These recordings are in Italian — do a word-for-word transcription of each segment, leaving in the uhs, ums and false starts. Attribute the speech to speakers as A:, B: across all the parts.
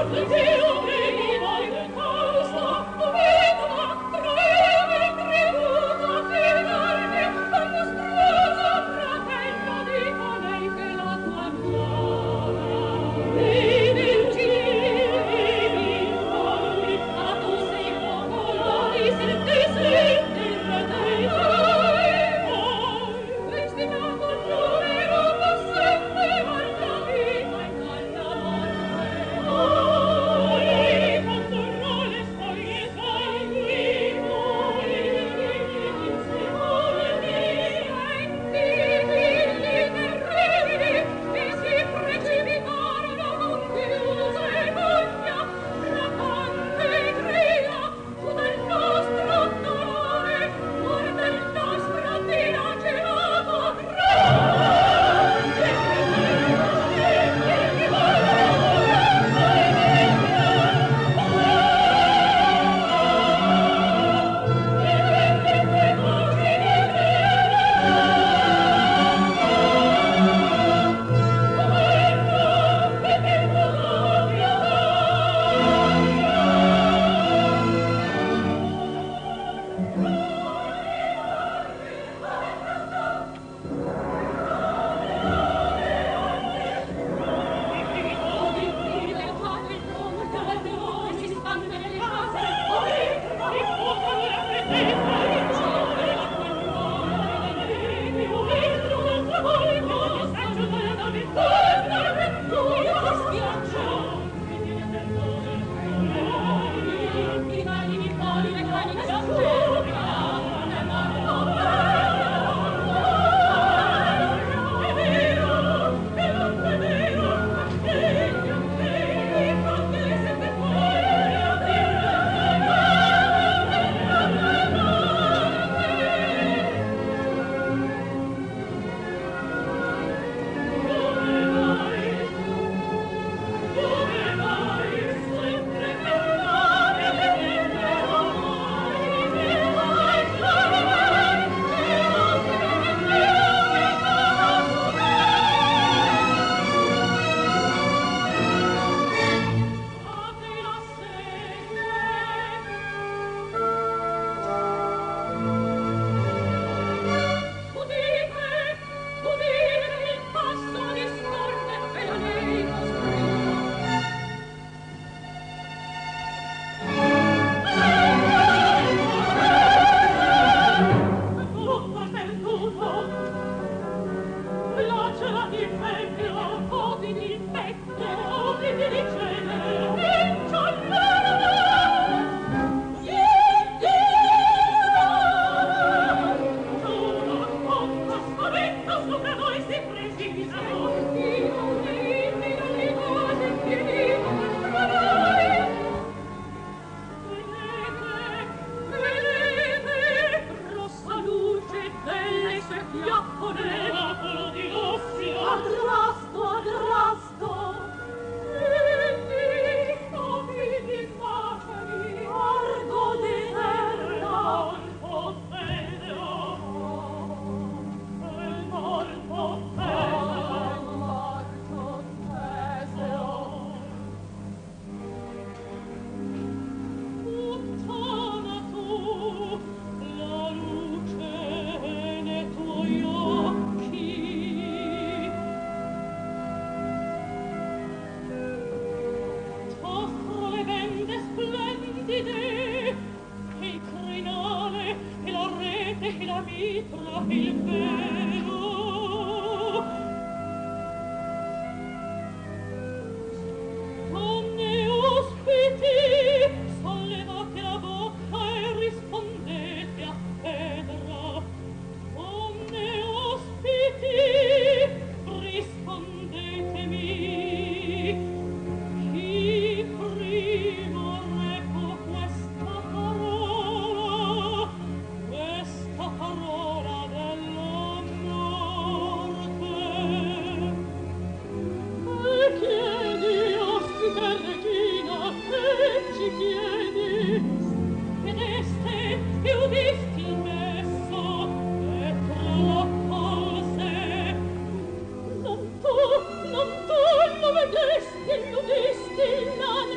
A: Oh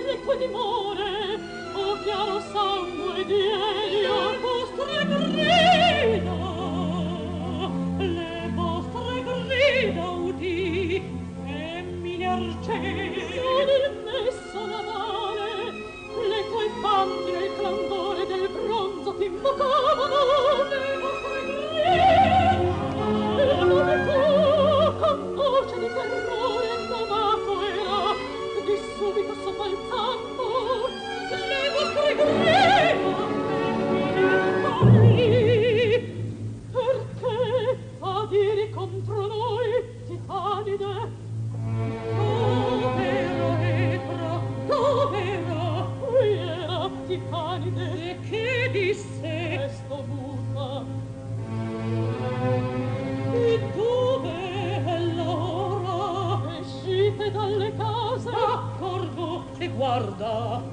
A: le tue dimore, o chiaro sangue di Elio, vostre grida, le vostre grida udì, e mille arcieri sono il messo navale, le tue fanti nel clandore del bronzo t'invocavano, le vostre grida, la nube tu con voce di terrore nomato era, di subito sobbalzando, le vostre grida, e mille perché adiri contro noi, Titanide? Dov'era Etra? Dov'era? Qui era Titanide. E che disse? Resto muta. E dove è l'ora? Escite dalle case. D'accordo, e guarda.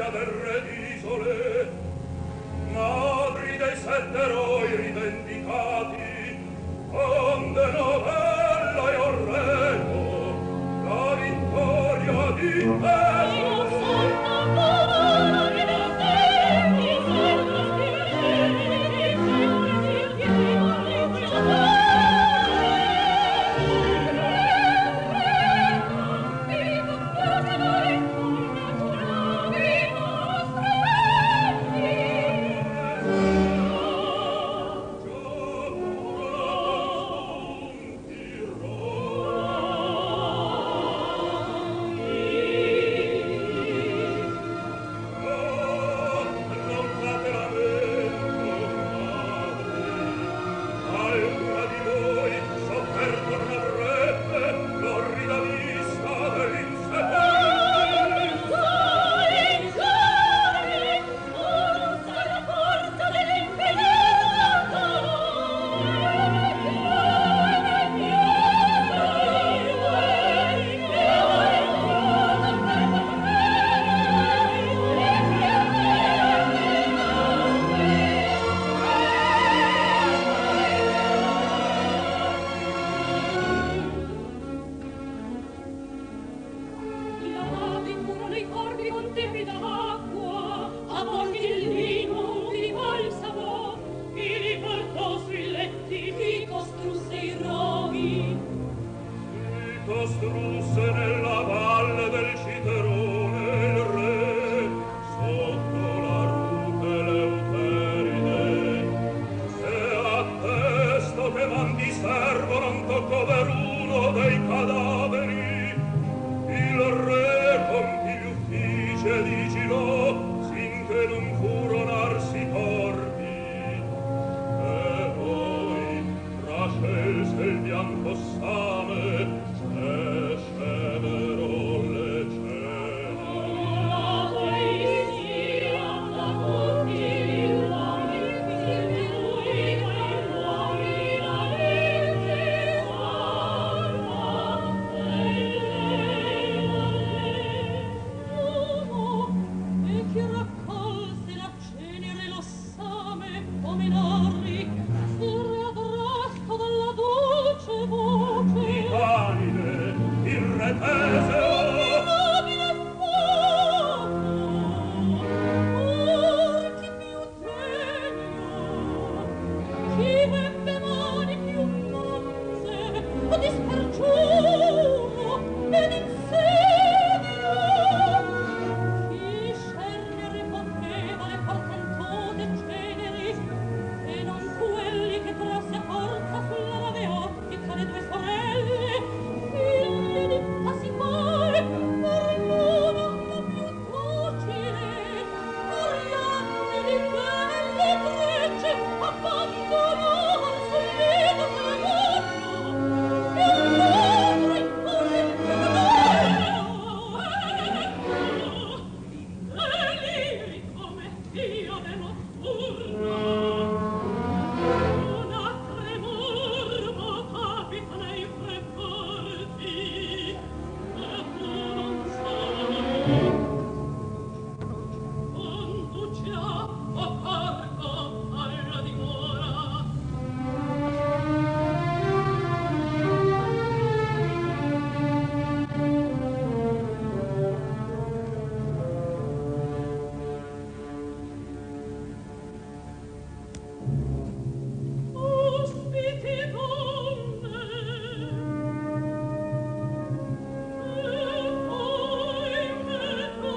A: Ospiti donne,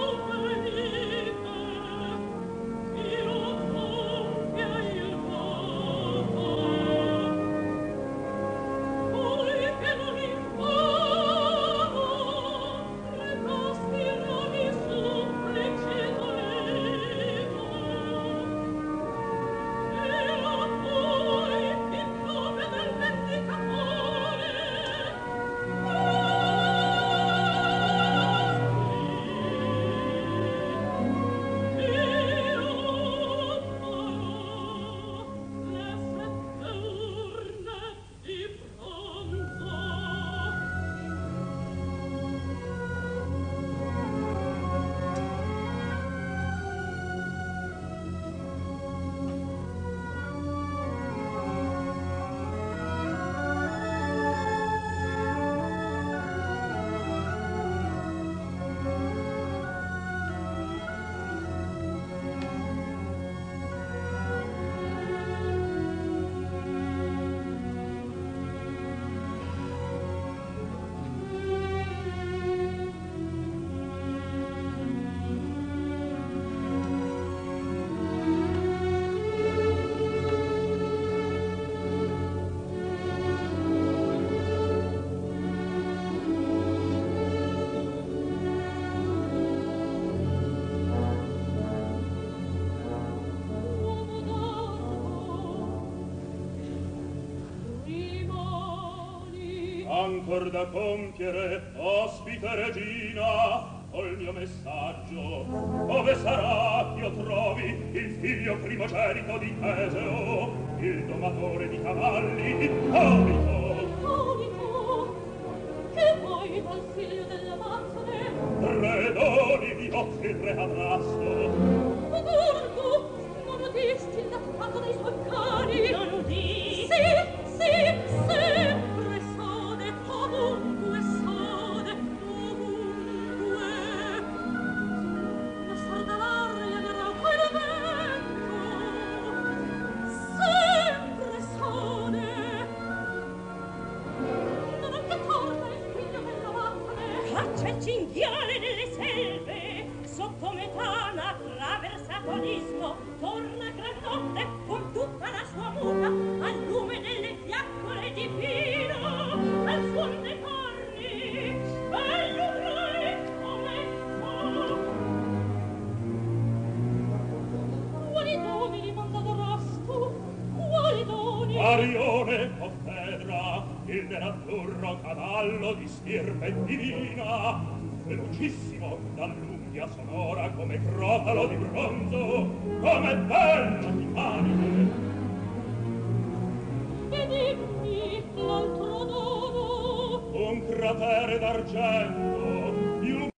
B: ancor da compiere, ospite regina, col mio messaggio. Dove sarà ch'io trovi il figlio primogenito di Teseo, il domatore di cavalli, Ippolito?
A: Ippolito, che vuoi dal figlio dell'Amazzone?
B: Tre doni vi offrirre a trasto.
A: Gorgo, non udisti il dato dei suoi cari? Non udì? Sì, sì, sempre sode, ovunque sode, ovunque. La sarda l'aria ne rauca il vento, sempre sode. Non anche torna il figlio dell'Amazzone? Caccia il cinghiale nelle selve, sotto metana attraversato l'ismo, torna gran notte con tutta la sua muta, al lume delle fiaccole di vino, al suon dei corni, bello udrai come fa. Quali doni gli manda d'orasto? Quali doni?
B: Arione o Fedra, il nerazzurro cavallo di stirpe divina, velocissimo, dall'unghia sonora come crotalo di bronzo, come bello di maniche.
A: E dimmi l'altro dono.
B: Un cratere d'argento, di un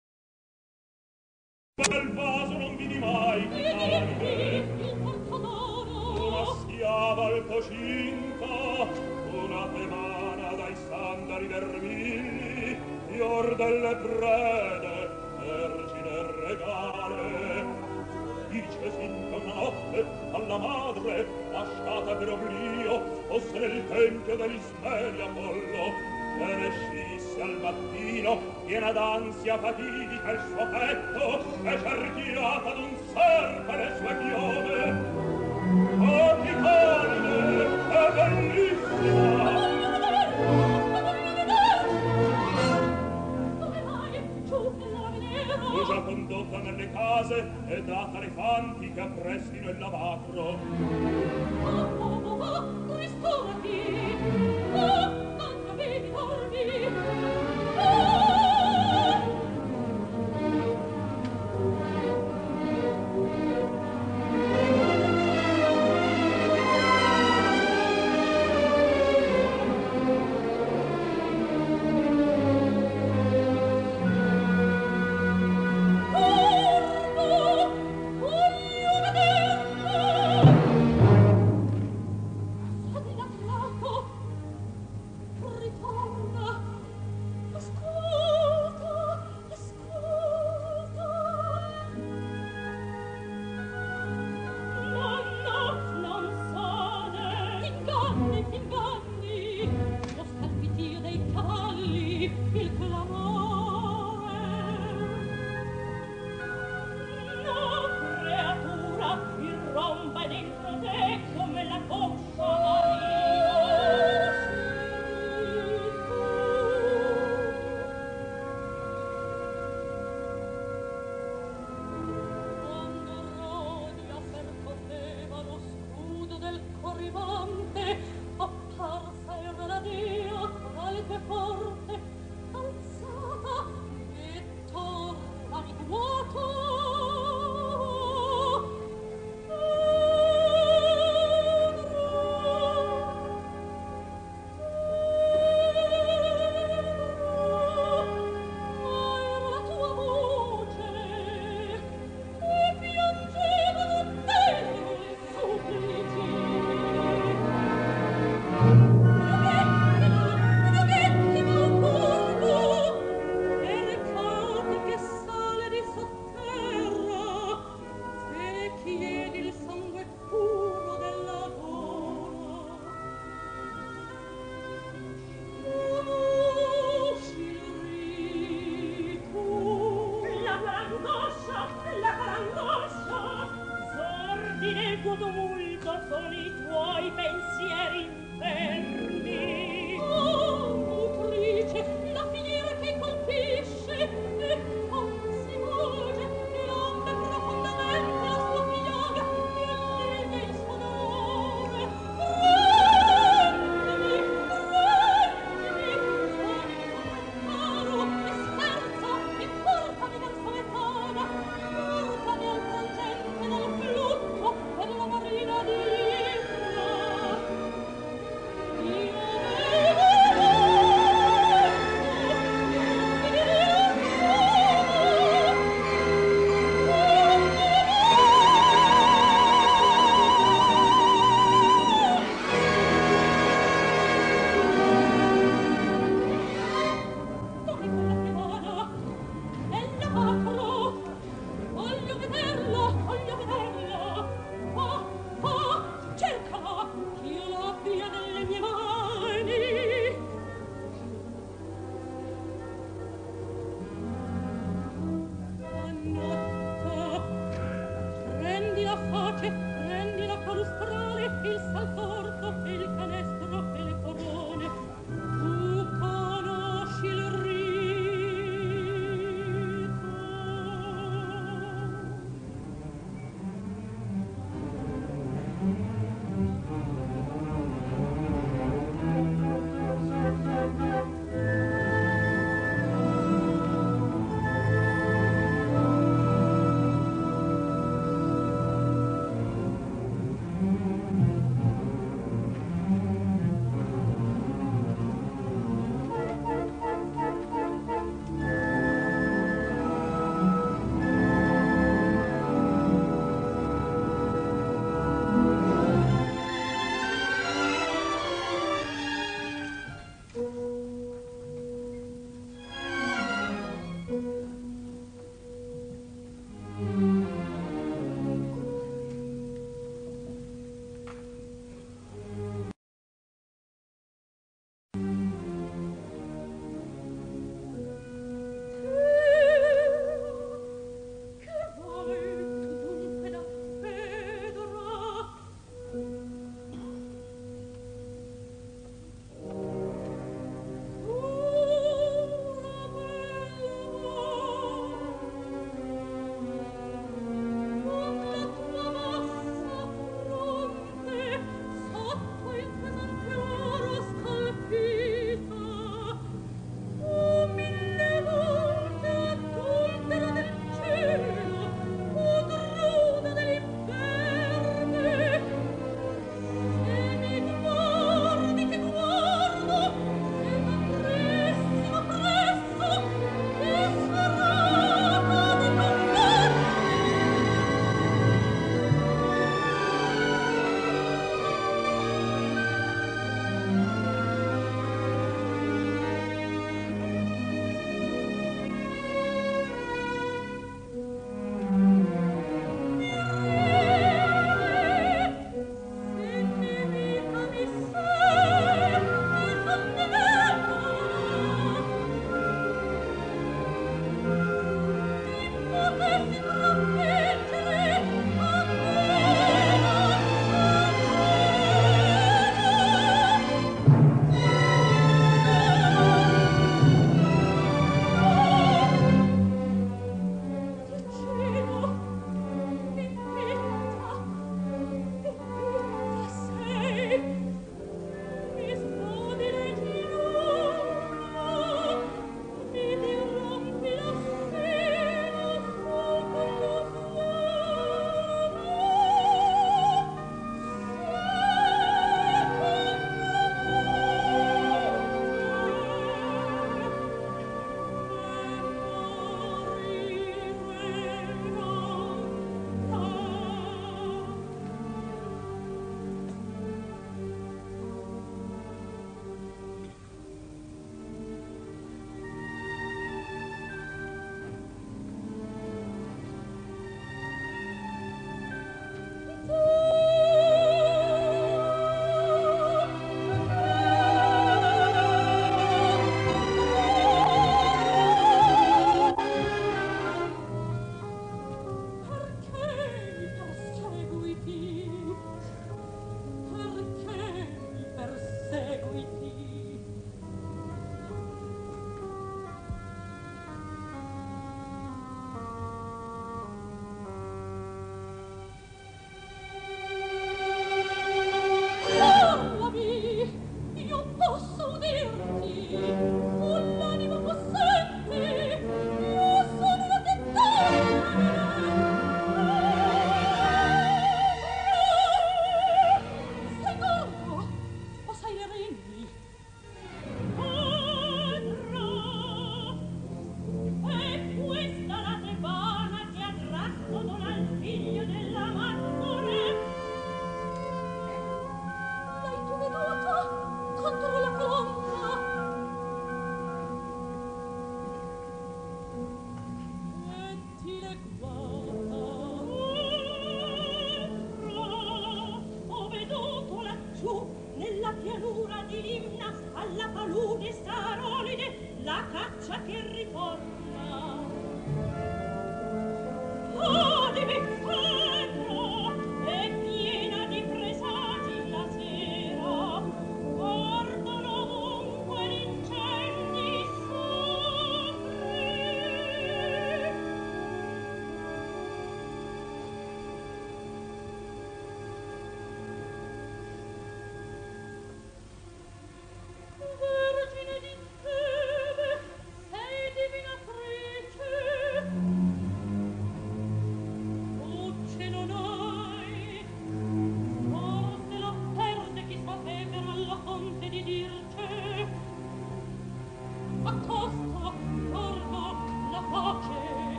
B: bel vaso non vidi mai.
A: E dimmi il terzo dono.
B: Una schiava altocinta, una temana dai sandali vermigli, fior delle prede, vergine regale. Dicesi una notte alla madre, lasciata per oblio, fosse nel tempio dell'Ismeri Apollo, e ne scisse al mattino, piena d'ansia fatidica il suo petto, e cerchiata d'un serpe le sue chiome. Oh, che calide, è bellissima!
A: Dove vai? Giù nella venera.
B: Fu già condotta nelle case e data le fanti che apprestino il lavacro.
A: Oh, oh, oh, oh, ristorati. Oh, manca bevi, dormi. Oh!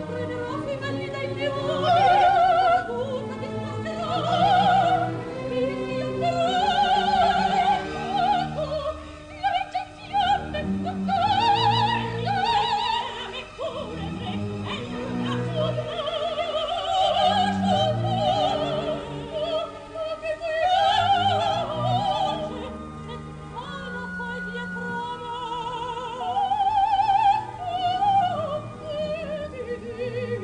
A: Thank you.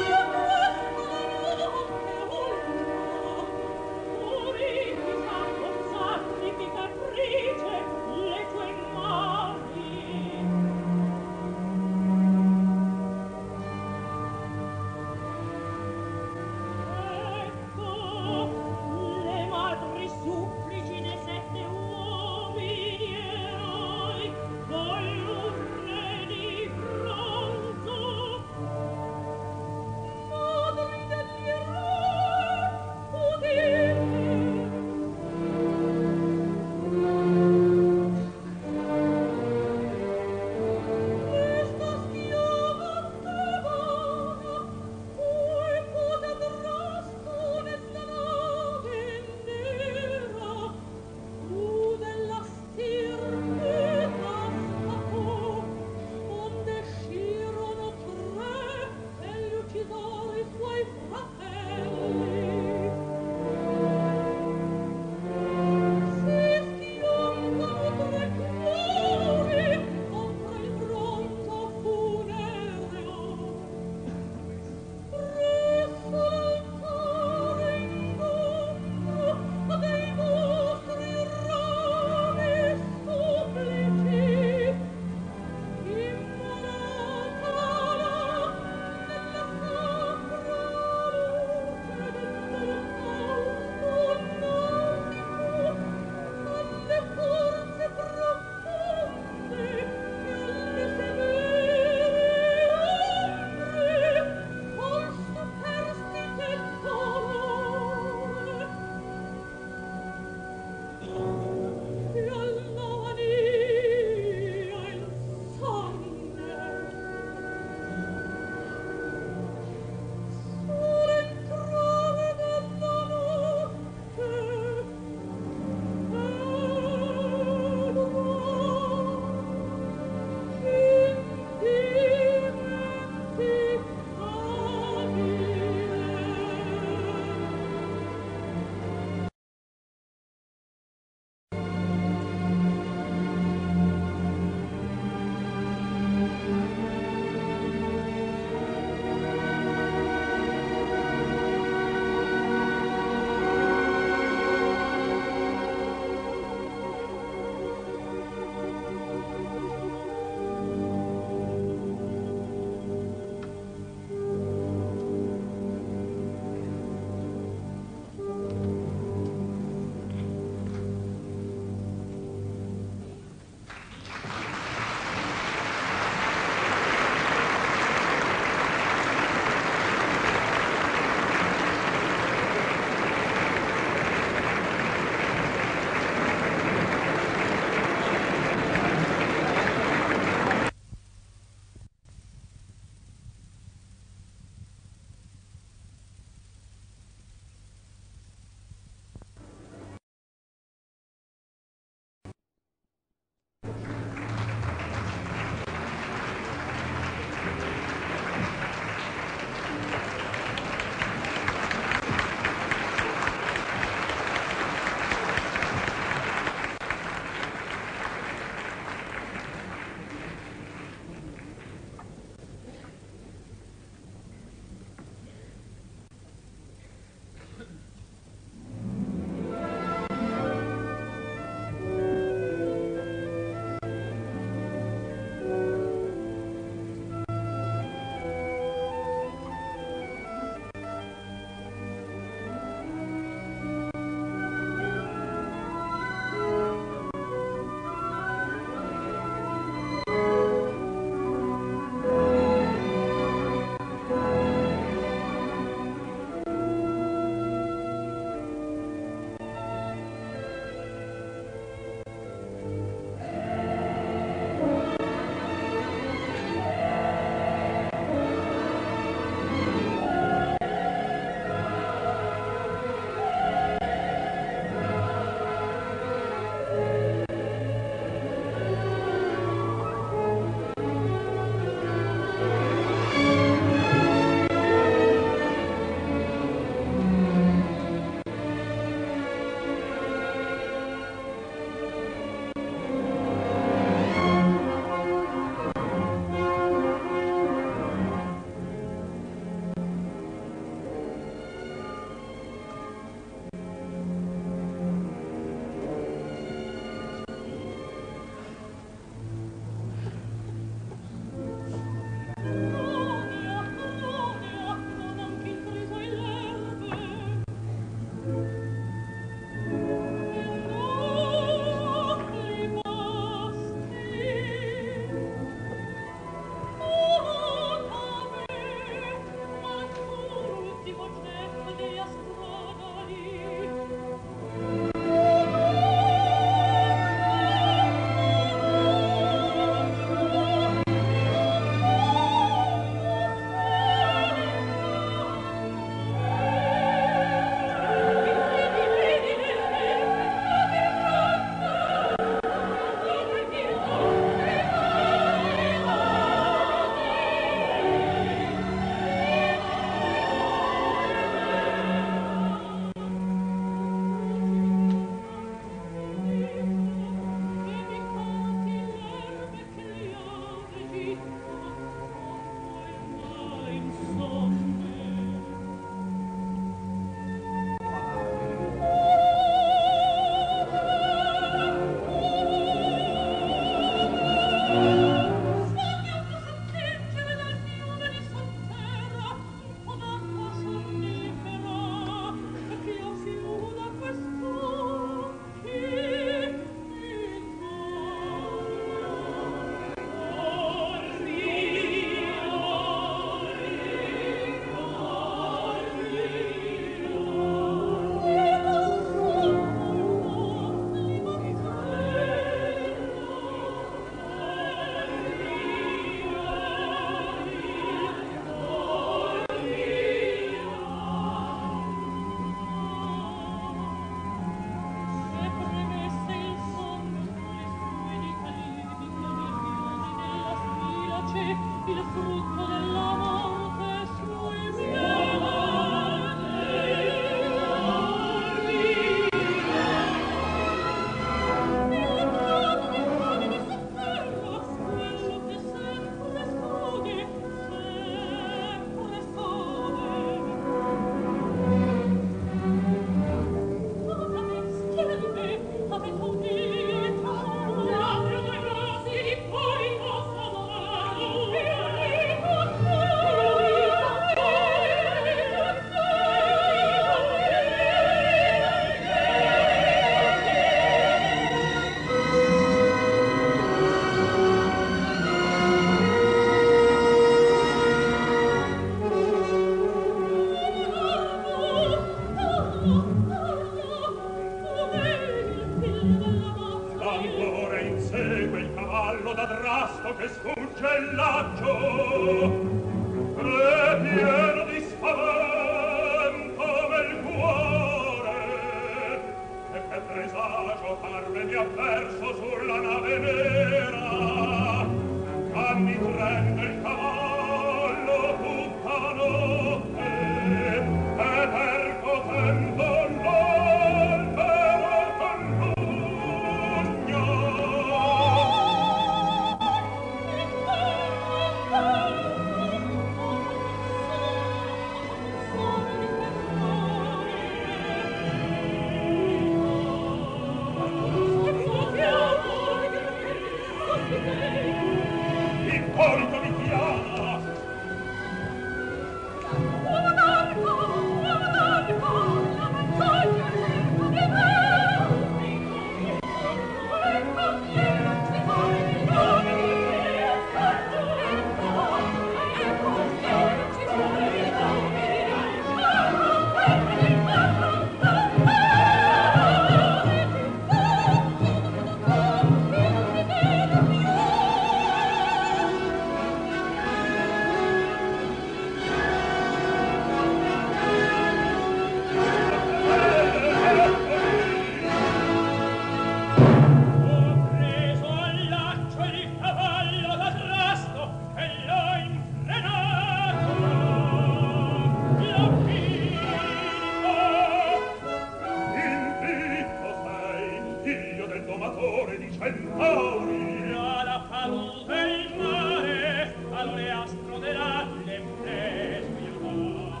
B: centauri tra la palude e il mare all'oleastro dell'aquile impreso io va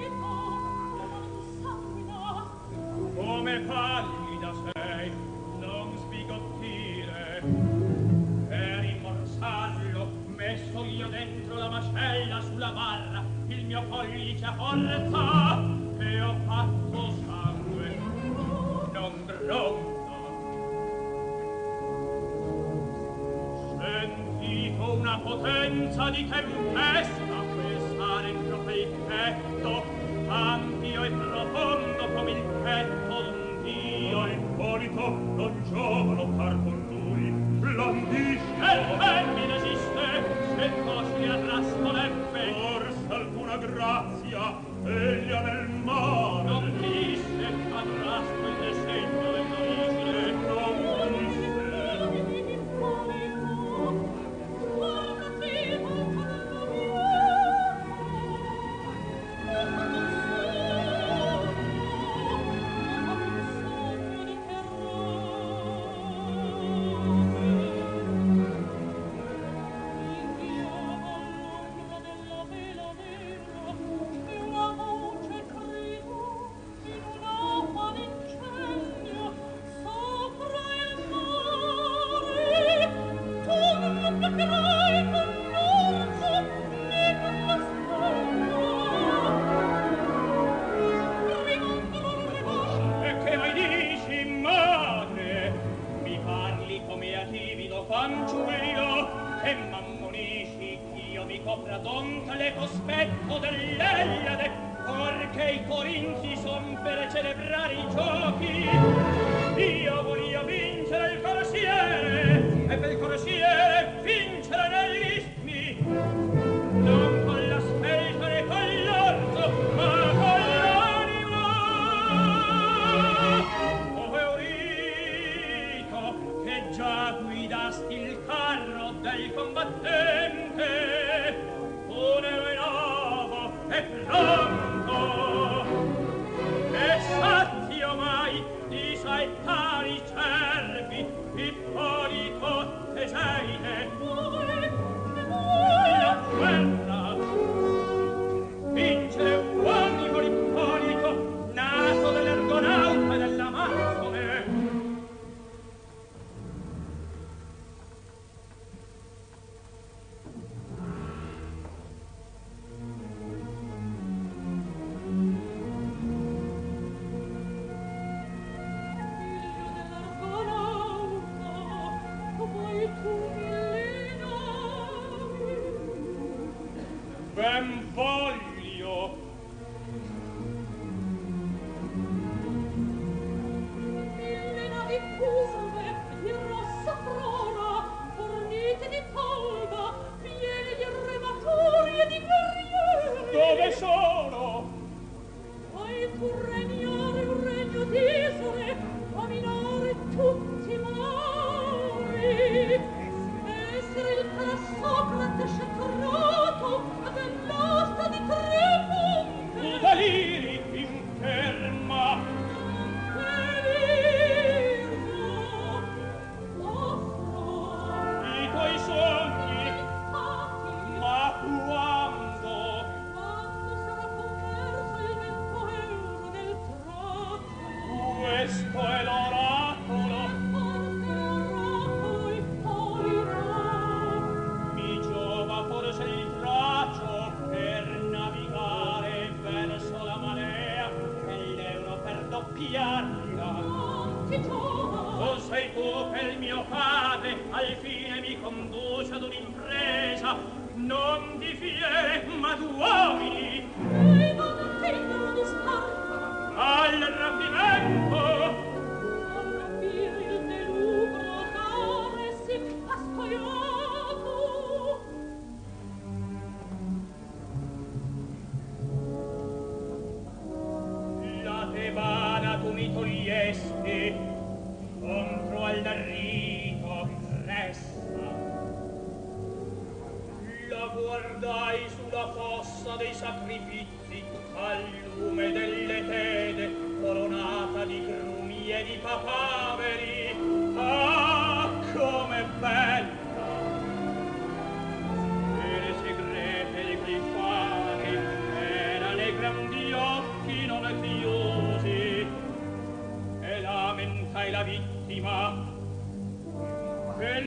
B: come pallida sei non sbigottire per rimborsarlo messo io dentro la mascella sulla barra il mio pollice a forza e ho fatto sangue non gronda sentito una potenza di tempesta pesare entro il petto ampio e profondo come il petto d'un dio impolito non giova lottar con lui blandisce e femmina esiste se così le arrastorebbe forse alcuna grazia eglia nel mare non disse arrasto il desegno dell'origine non disse fanciullo che m'ammonisci io mi copra donca le cospetto dell'Eliade perché i corinzi son per celebrare i giochi io voglio vincere il corsiere e per il corsiere vincere negli istmi non con la spelta né con l'orzo ma con l'anima o Eurico che già guidasti il carro del combattente un eroe nuovo e pronto e satti omai di saettari cervi Ippolito Teseide la guerra vincere uomini con Ippolito nato dell'Ergonauta e dell'Amazzone ben voglio
A: mille navi curve di rossa prora fornite di tolda piene di arrematori e di guerrieri
B: dove sono?
A: vuoi tu regnare un regno d'Isole dominare tutti i mari essere il classocrate scetterato dell'asta di tre punte
B: i deliri inferma
A: delirio offro
B: i tuoi sogni
A: stati
B: ma quando
A: quando sarà converso il vento euro del traccio
B: questo è l'oracolo
A: forte oracolo Ippolito
B: mi giova forse il traccio per navigare verso la marea e l'euro per doppiarla
A: non ti giova
B: o sei tu che il mio padre al fine mi conduce ad un'impresa non di fiere ma d'uomini
A: e non figlio di star
B: al rapimento
A: a rapire il delubro dare sì ascogliato
B: la tebana tu mi togliesti contro al rito resta la guardai sulla fossa dei sacrifizi al lume delle tede coronata di grumi e di papaveri ah e la vittima. E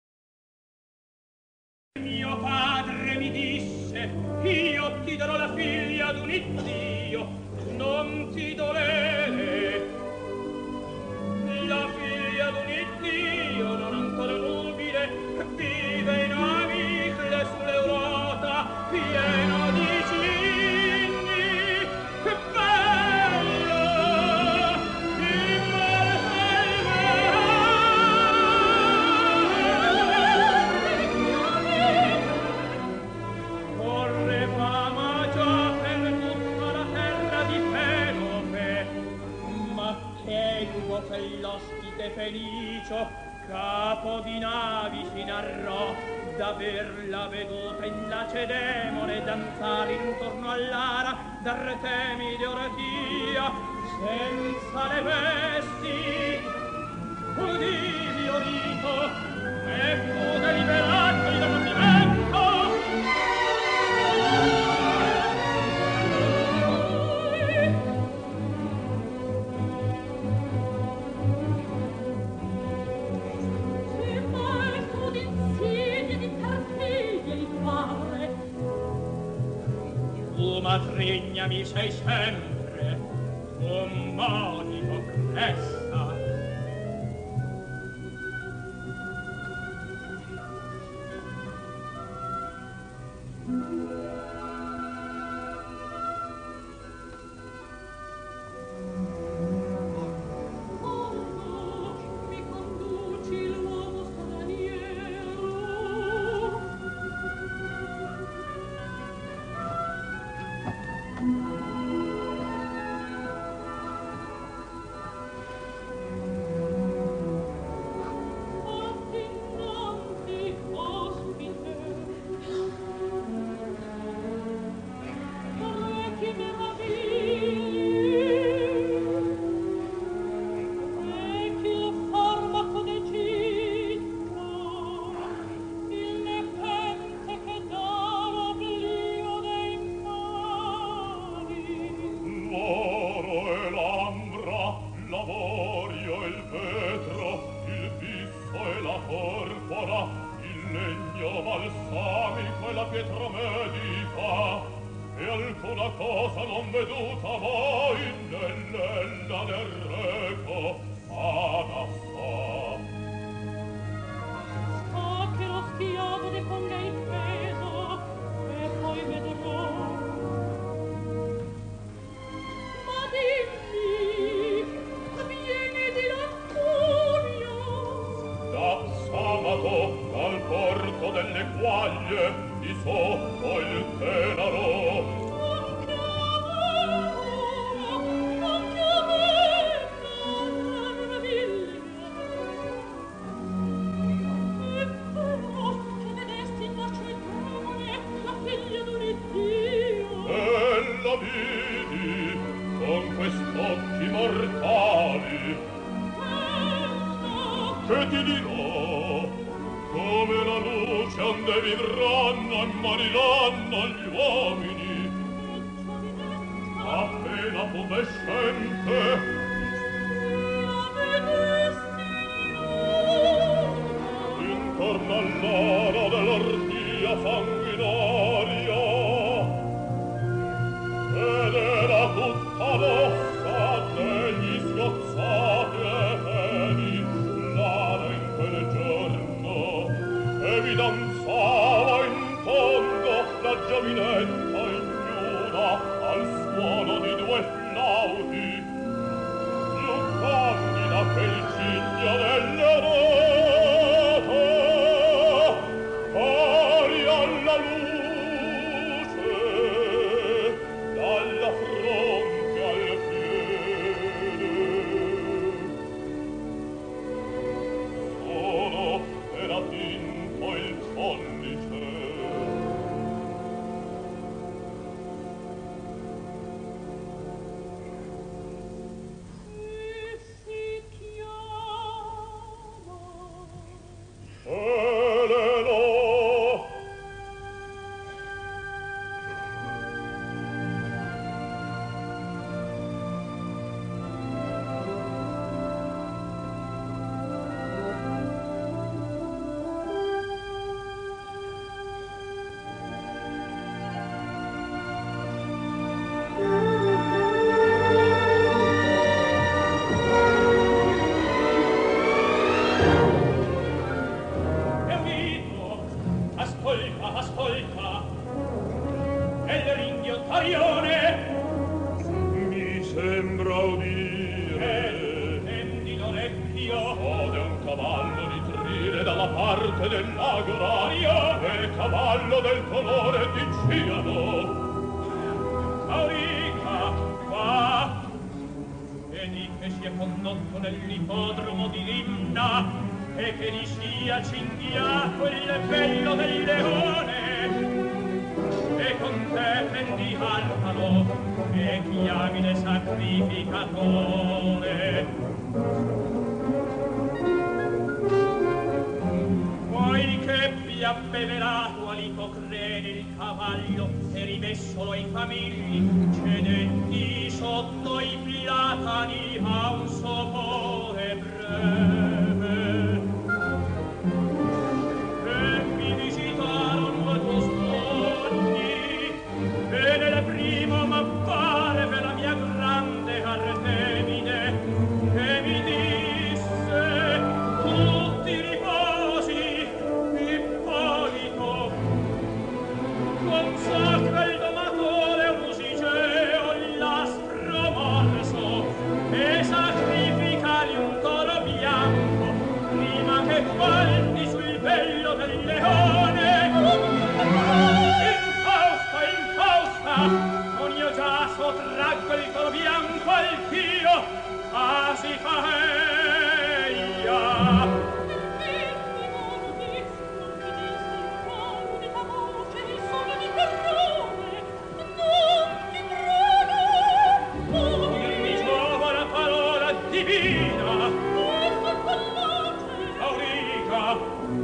B: mio padre mi disse: io ti darò la figlia d'un iddio, non ti dolere. La figlia d'un iddio non ancora nubile vive in amicle sull'Eurota piena di cigni. Che bella, corre fama già per tutta la terra di Fenope, ma che tuo quell'ospite Fenicio, capo di navi, si narrò d'averla veduta in Lacedemone danzare intorno all'ara d'Artemi di Oratia senza le vesti. Udì mio rito e fu deliberato il combattimento. Tu matrigna mi sei sempre, tu monito cresta.
C: Giovinetta ignuna al suono di due flauti
B: sembra udire.
C: Tendi l'orecchio.
B: Ode un cavallo di trire dalla parte dell'agrario e cavallo del colore di ciano.
C: Aurica, qua. E di che sia condotto nell'ippodromo di Rimna e che gli sia cinghiato il bello del leone. E con te prendi alcalo e chiamine sacrificatore. Poi che abbia beverato all'ipocrene il cavallo e rimessolo ai famigli, cedetti sotto i platani a un sopore breve. E mi visitarono molto sogni, e nel primo m'appare per la mia grande Artemide, e mi disse tutti riposi, Ippolito, consacra il domatore Usigeo l'aspro morso e sacrificali un toro bianco prima che guardi sul bello del leone. Infausta, infausta, con io già sottraggo il toro bianco al filo, quasi faeia. Mi giova la parola divina. Aurica,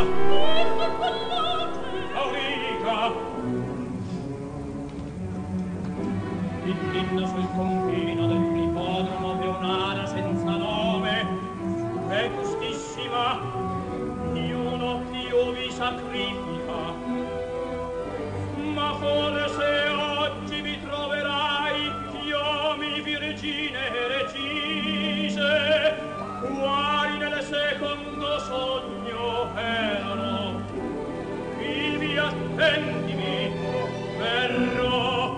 C: Auriga, l'inno sul confino dell'ippodromo peonara senza nome, è giustissima, niuno più vi sacrifica, ma forse oggi vi troverai chiomi virgine recise, quali nel secondo sogno erano. Vivi, attendimi, verrò.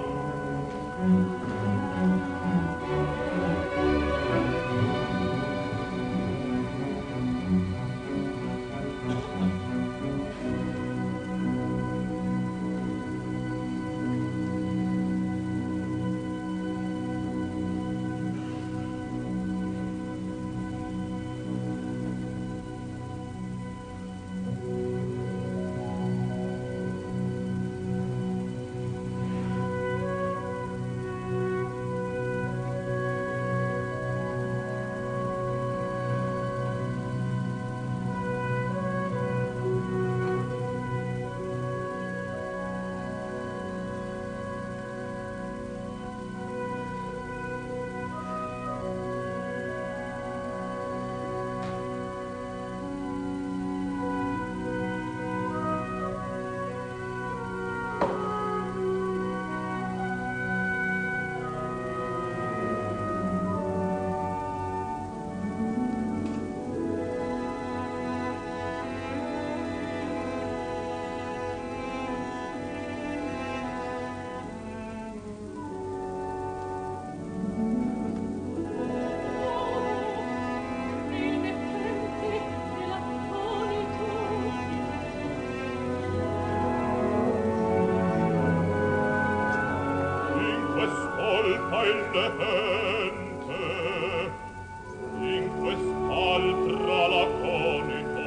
C: In quest'altra laconico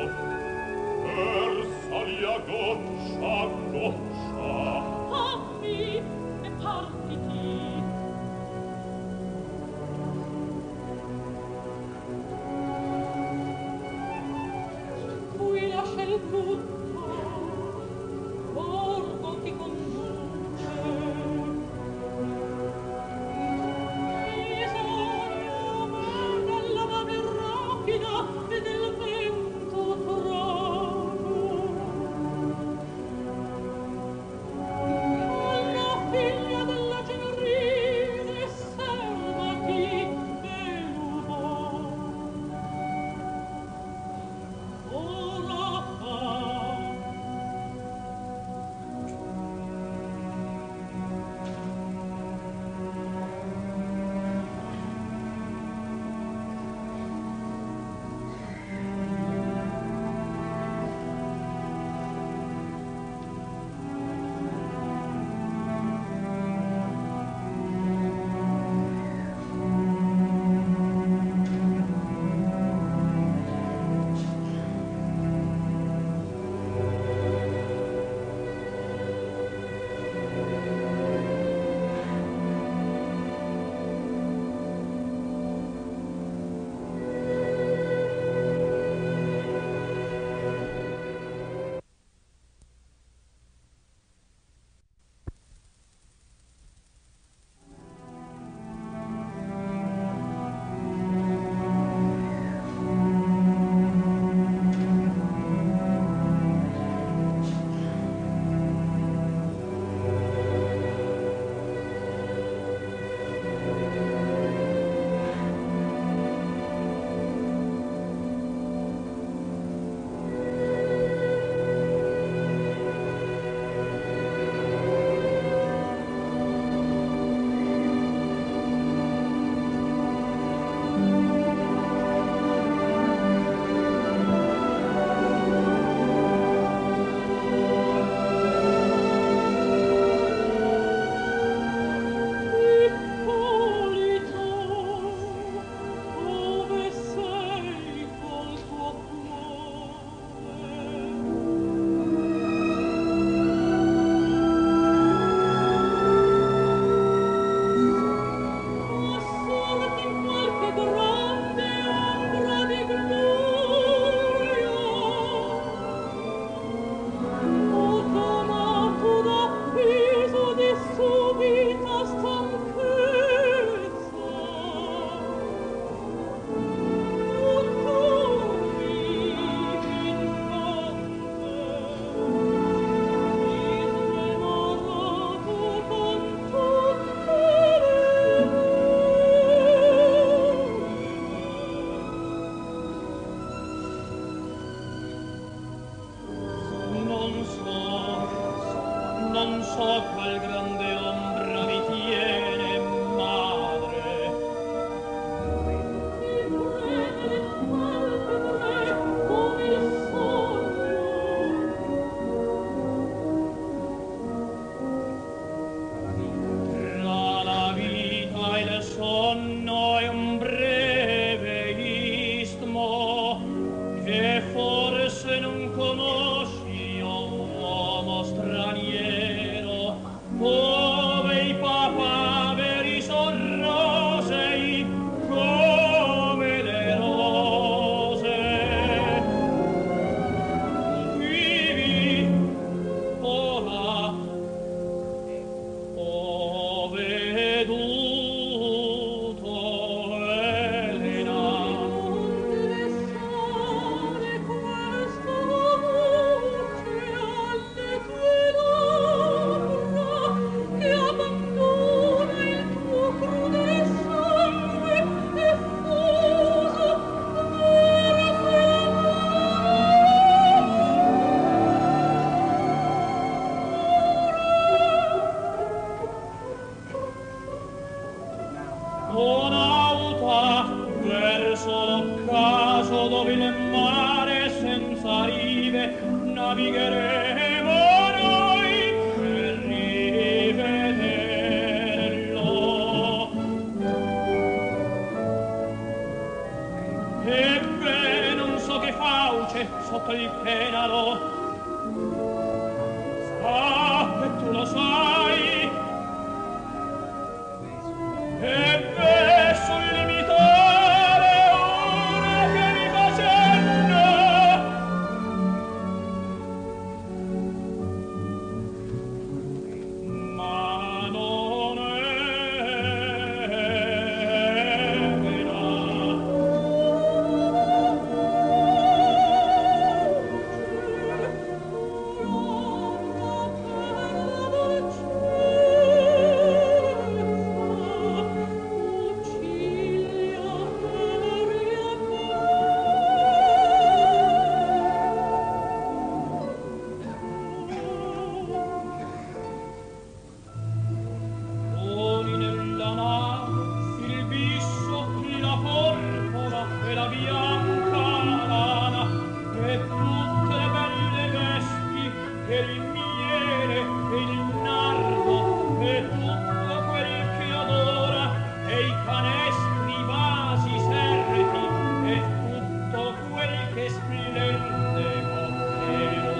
C: versali a goccia a goccia.
A: Apri e partiti. Qui lascia il tutto, Borgo ti conduce. E del vento trovo
C: non so qual grande ombra mi tiene, madre.
A: Come il sogno.
C: Tra la vita e il sonno è un breve istmo che forse non conosci, o uomo straniero, dove i papaveri son rosei come le rose. Vivi o là, ho veduto Elena.
A: Interessare questa voce alle tue labbra che abbandona il tuo crudele sangue effuso verso
C: O nauta verso l'occaso dove il mare senza rive navigheremo noi per rivederlo. Ebbene non so che fauce sotto il penalo. Ah, e tu lo sai. Ebbe sul limitare ora che mi fa cenno. Ma non Poni nella nave il bisso, la porpora e la bianca lana e tutte le belle vesti e il miele e il nardo e tutto quel che adora e i canestri, i vasi, i serpi e tutto quel che splende e non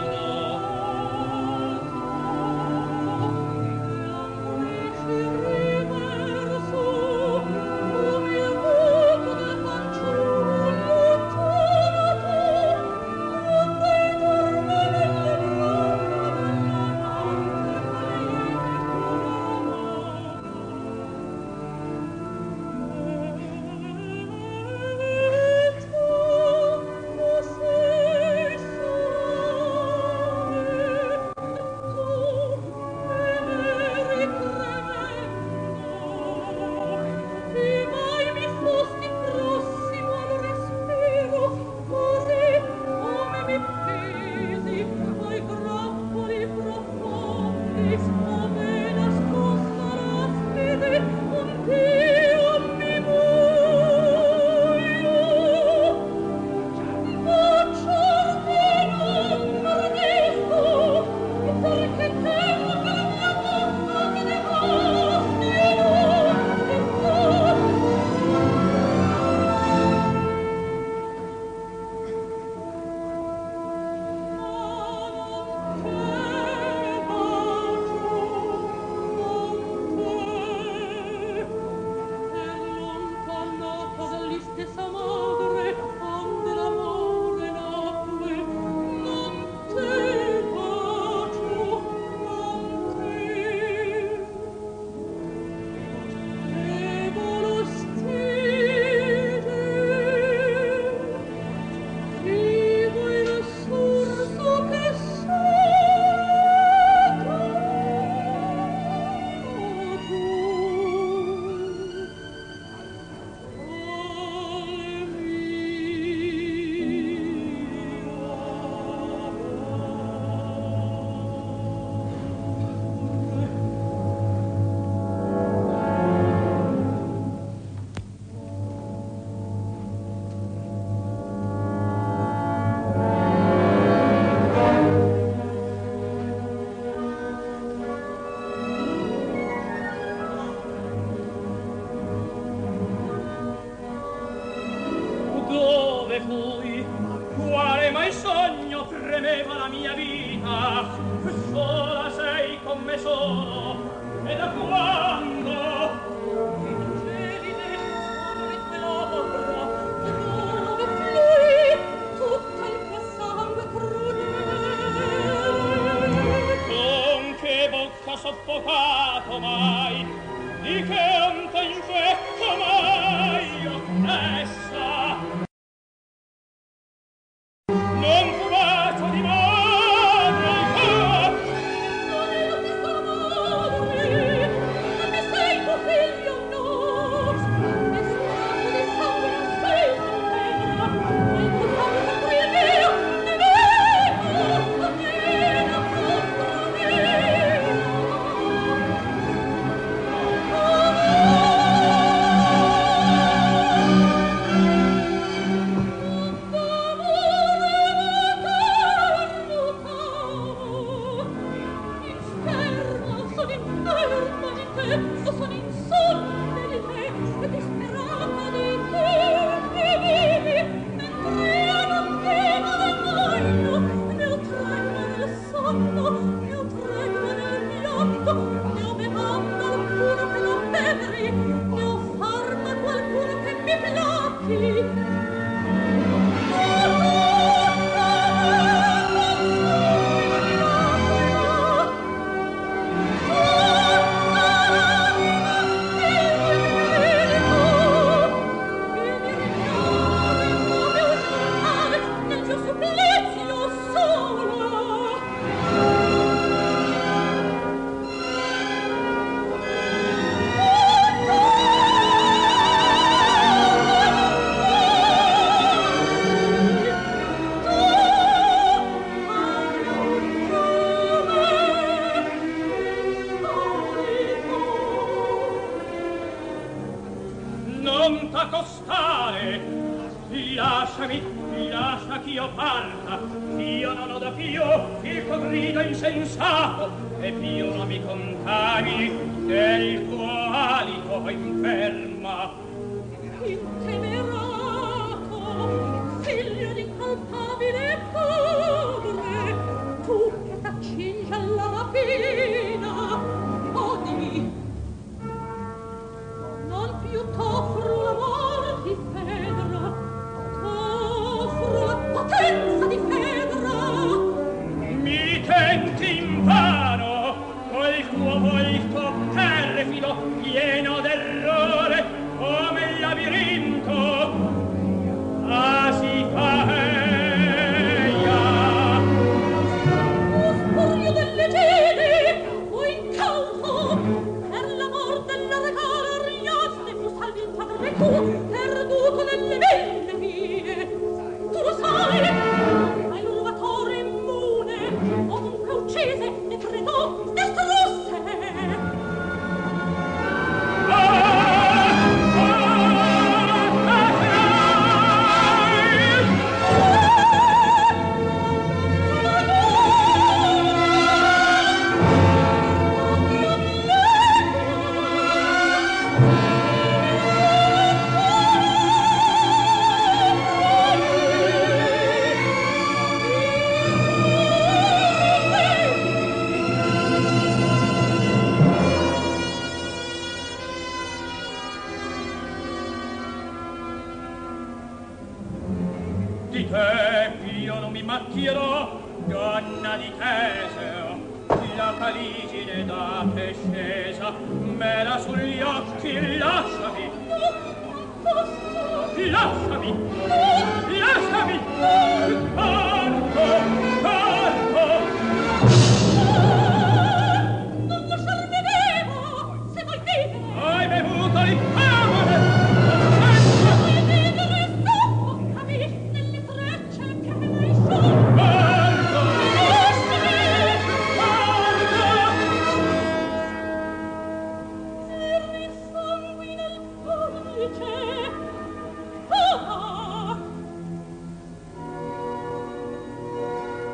C: soffocato mai, di che un infetto mai io stessa. Non fu bacio di madre il cor,
A: non è la stessa madre, ma che sei tuo figlio no, e strato di sangue non sei contenta, ma il tuo sangue contro il mio, ne vengo, a pena contro me. Sono insonne di te e disperata di te che vivi mentre io non vivo del mondo, ne ho tregua nel sonno, ne ho tregua nel pianto, ne ho bevanda alcuno che non beveri, ne ho farmaco alcuno che mi placchi.
C: Non t'accostare, lasciami, lascia ch'io parta, io non ho da pio il tuo grido insensato, e più non mi contamini del tuo alito inferma.
A: Intemerato, figlio d'incolpabile padre, tu che t'accingi alla rapina, odi. Non più t'offro l'amor di Fedra, t'offro la potenza di Fedra.
C: Mi tenti invano col tuo volto perfido, pieno d'errore, come il labirinto. Ah, si faeia.
A: Oscurio delle gene, fu incauto, per l'amor della regala riaste fu salvi il padre tu, perduto nelle velle mie. Tu lo sai, ma il rubatore immune, ovunque uccise, ne tredò, distrusse.
C: Di te io non mi macchierò, donna di Teseo, la caligine da te scesa, mela sugli occhi, lasciami, lasciami, lasciami, parto, parto.
A: Non lasciarmi vivo, se vuoi vivere.
C: Hai bevuto il amore,
A: Se vuoi vivere, soffocami nelle trecce che me l'hai su.
C: parto,
A: Lasciami,
C: parto.
A: zirri sangue nel pollice. Ah!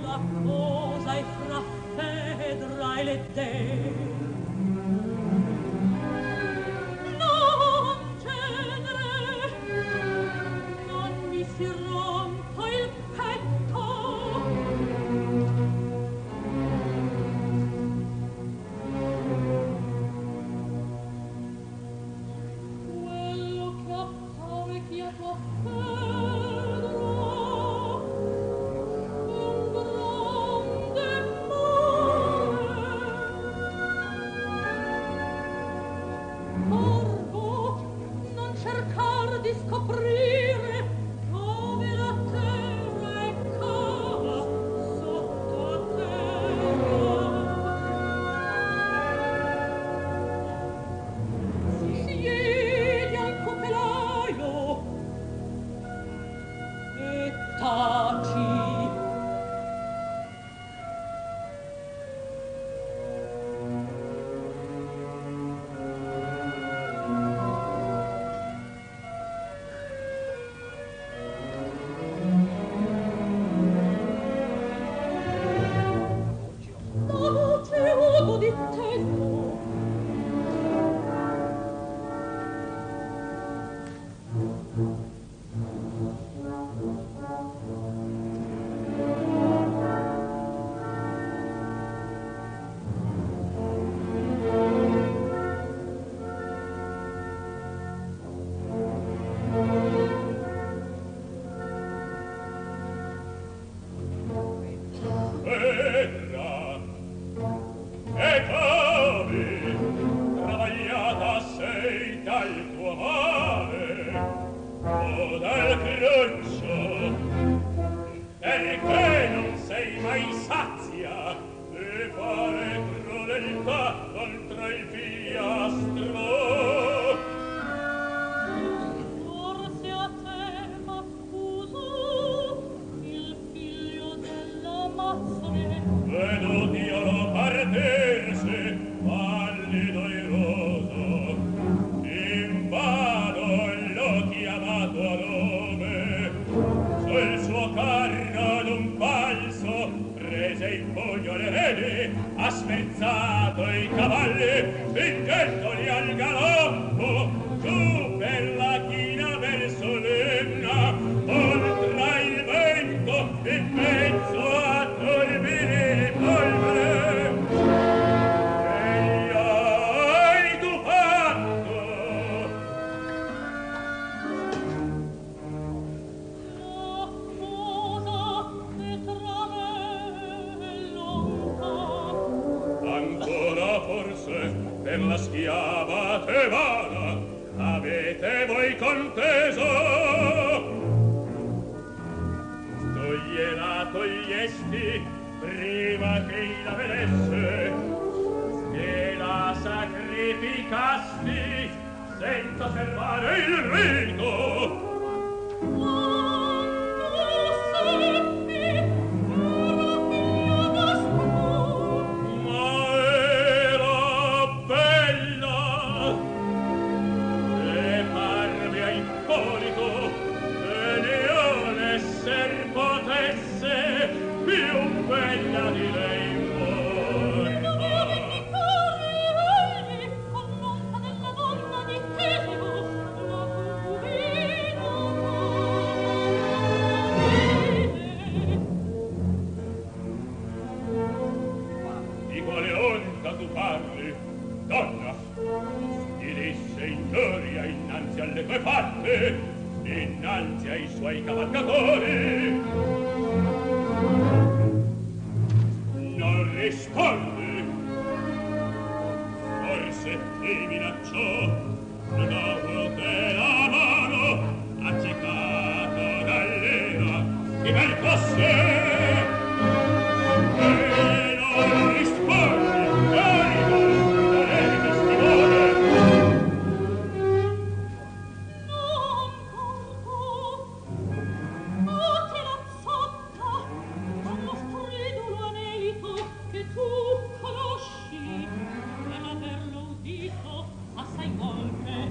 A: la cosa è fra Fedra e le dee. Non genere, non mi si rompa il petto. Quello che appare chiato a Fedra un grande male. Corvo, non cercar di scoprire dove la terra è cava sotto a terra. Si siedi al cupelaio e taci. La voce udo di tempo.
B: Fedra, e come travagliata sei dal tuo male o dal cruccio, perché non sei mai sazia e fare crudeltà contro il figliastro?
A: Forse a te m'accuso il figlio dell'Amazzone.
B: Vedo Dio lo parterse, pallido e roso, invano l'ho chiamato a nome, sul suo carro d'un falso prese in pugno le reni, ha sferzato i cavalli, spingendoli al galoppo, giù per la china verso l'Enna, oltre il vento, in mezzo a turbini polvere. Che gli hai tu fatto?
A: La cosa è tra me e lonta.
B: Ancora forse per la schiava tevana avete voi conteso? Tu gliela togliesti prima che la vedesse e la sacrificasti senza osservare il rito.
A: Quando seppi era figlio d'astro.
B: Ma era bella e parve a Ippolito che Dio n'esser potesse più bella di lei morta.
A: Egli, con l'onta della donna di Teseo, la cubina vede.
B: Di quale onta tu parli, donna? Ti disse ingiuria innanzi alle tue fatte, innanzi ai suoi cavalcatori. Non rispondi. Forse ti minacciò, dopo te la mano, accecato dall'era, ti percosse. E non rispondi, carico, non eri testimone.
A: Non conto, o te la zotta, allo stridulo anelito che tu conosci, per averlo udito assai volte.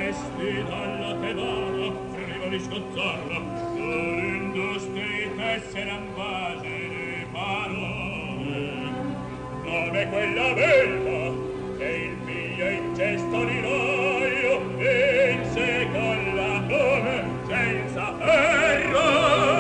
A: Apprendesti dalla tevana, frivoli scozzarra, non industi te
B: seran vase le parole, come quella bella che il figlio in gesto di noio vinse con la come senza ferro.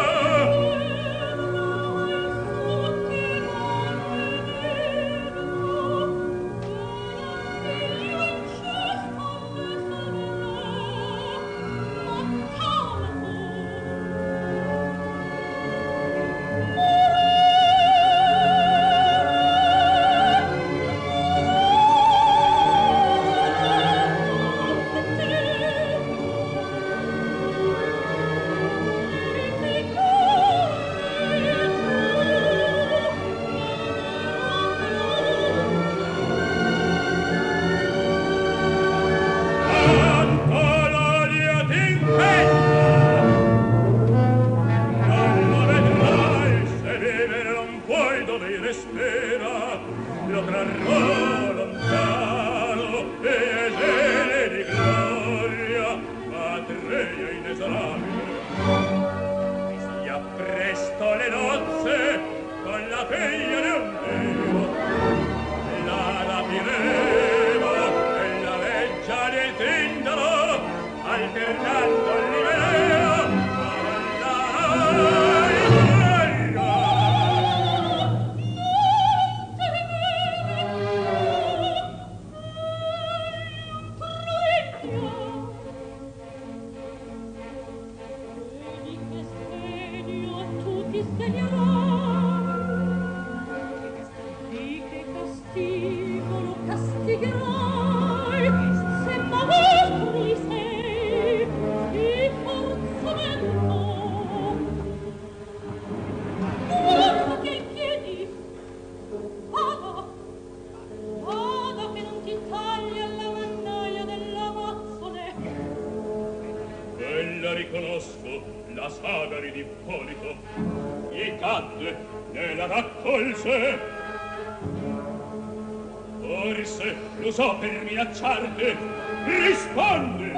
B: Rispondi!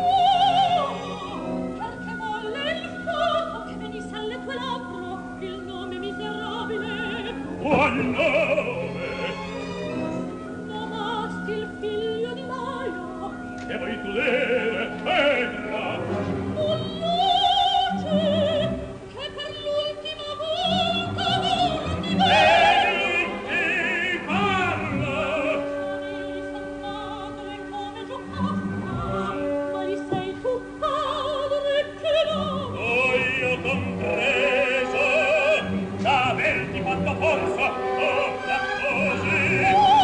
A: Oh, perché volle il fuoco che venisse alle tue labbra il nome miserabile.
B: Qual nome?
A: Nomasti il figlio di Maio.
B: Che vuoi tu dire? Entra!
A: Un luce che per l'ultima volta l'ultima volta
B: forza, oh, la così!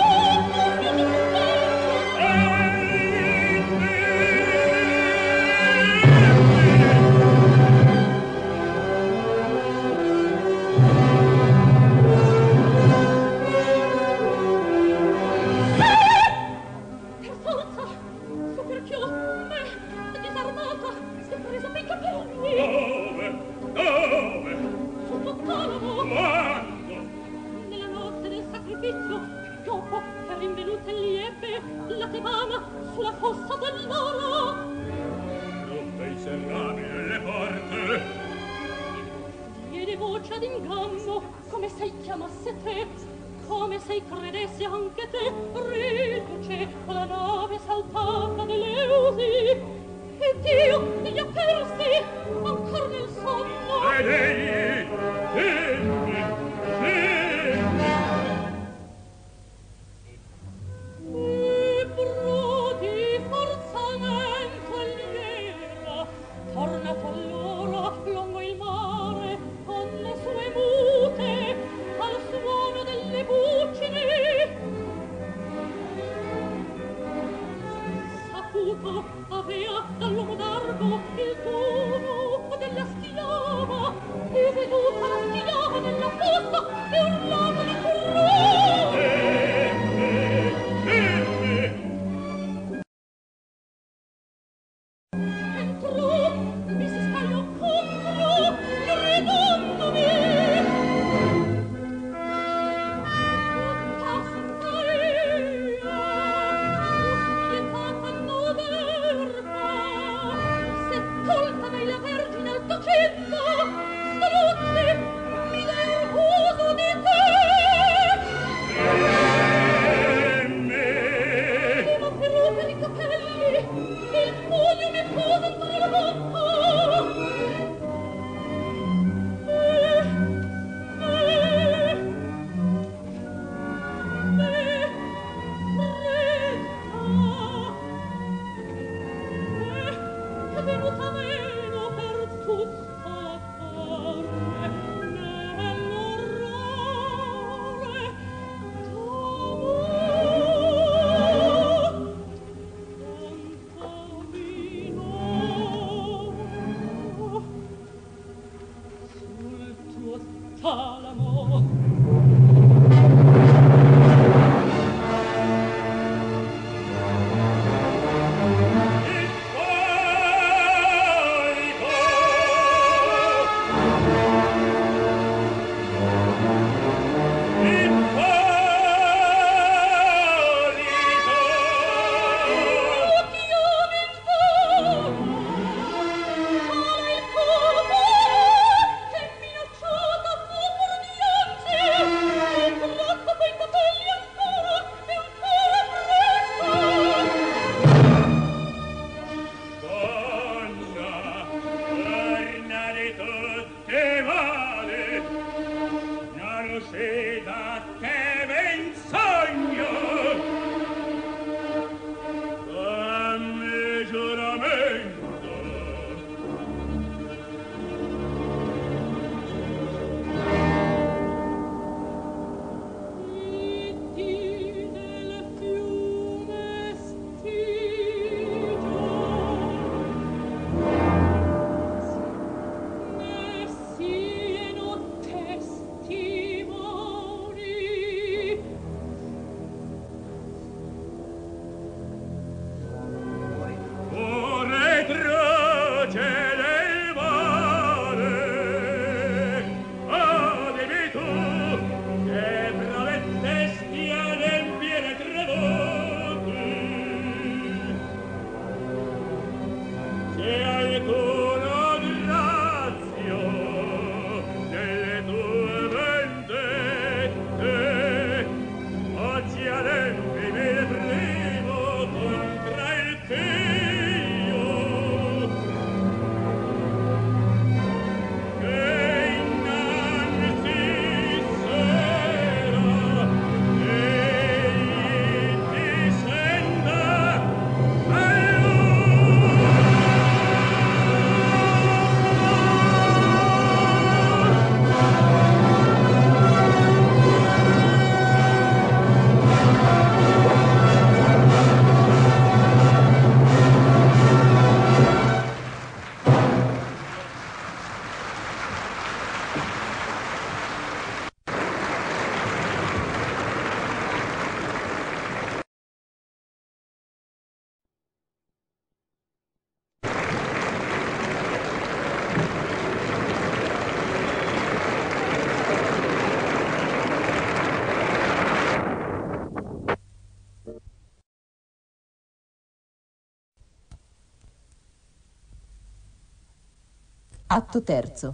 A: Per forza! Su perciò me, disarmata, si è presa per i capelli!
B: Dove? Dove?
A: Sotto tavolo!
B: Quando?
A: Nella notte del sacrificio, dopo che rinvenute liebe la tebana sulla fossa dell'oro.
B: Non fei serrami nelle porte.
A: Diede voce ad inganno, come se chiamasse te, come se credesse anche te, riduce la nave saltata delle usi. Ed io li apersi ancor nel sonno.
B: Ed egli, dimmi, dimmi.
A: E pro di forzamento lieva, tornato allora lungo il mare, con le sue mute, al suono delle bucine. Saputo avea dall'uomo d'argo il dono della schiava, e veduta la schiava nella
D: Atto terzo.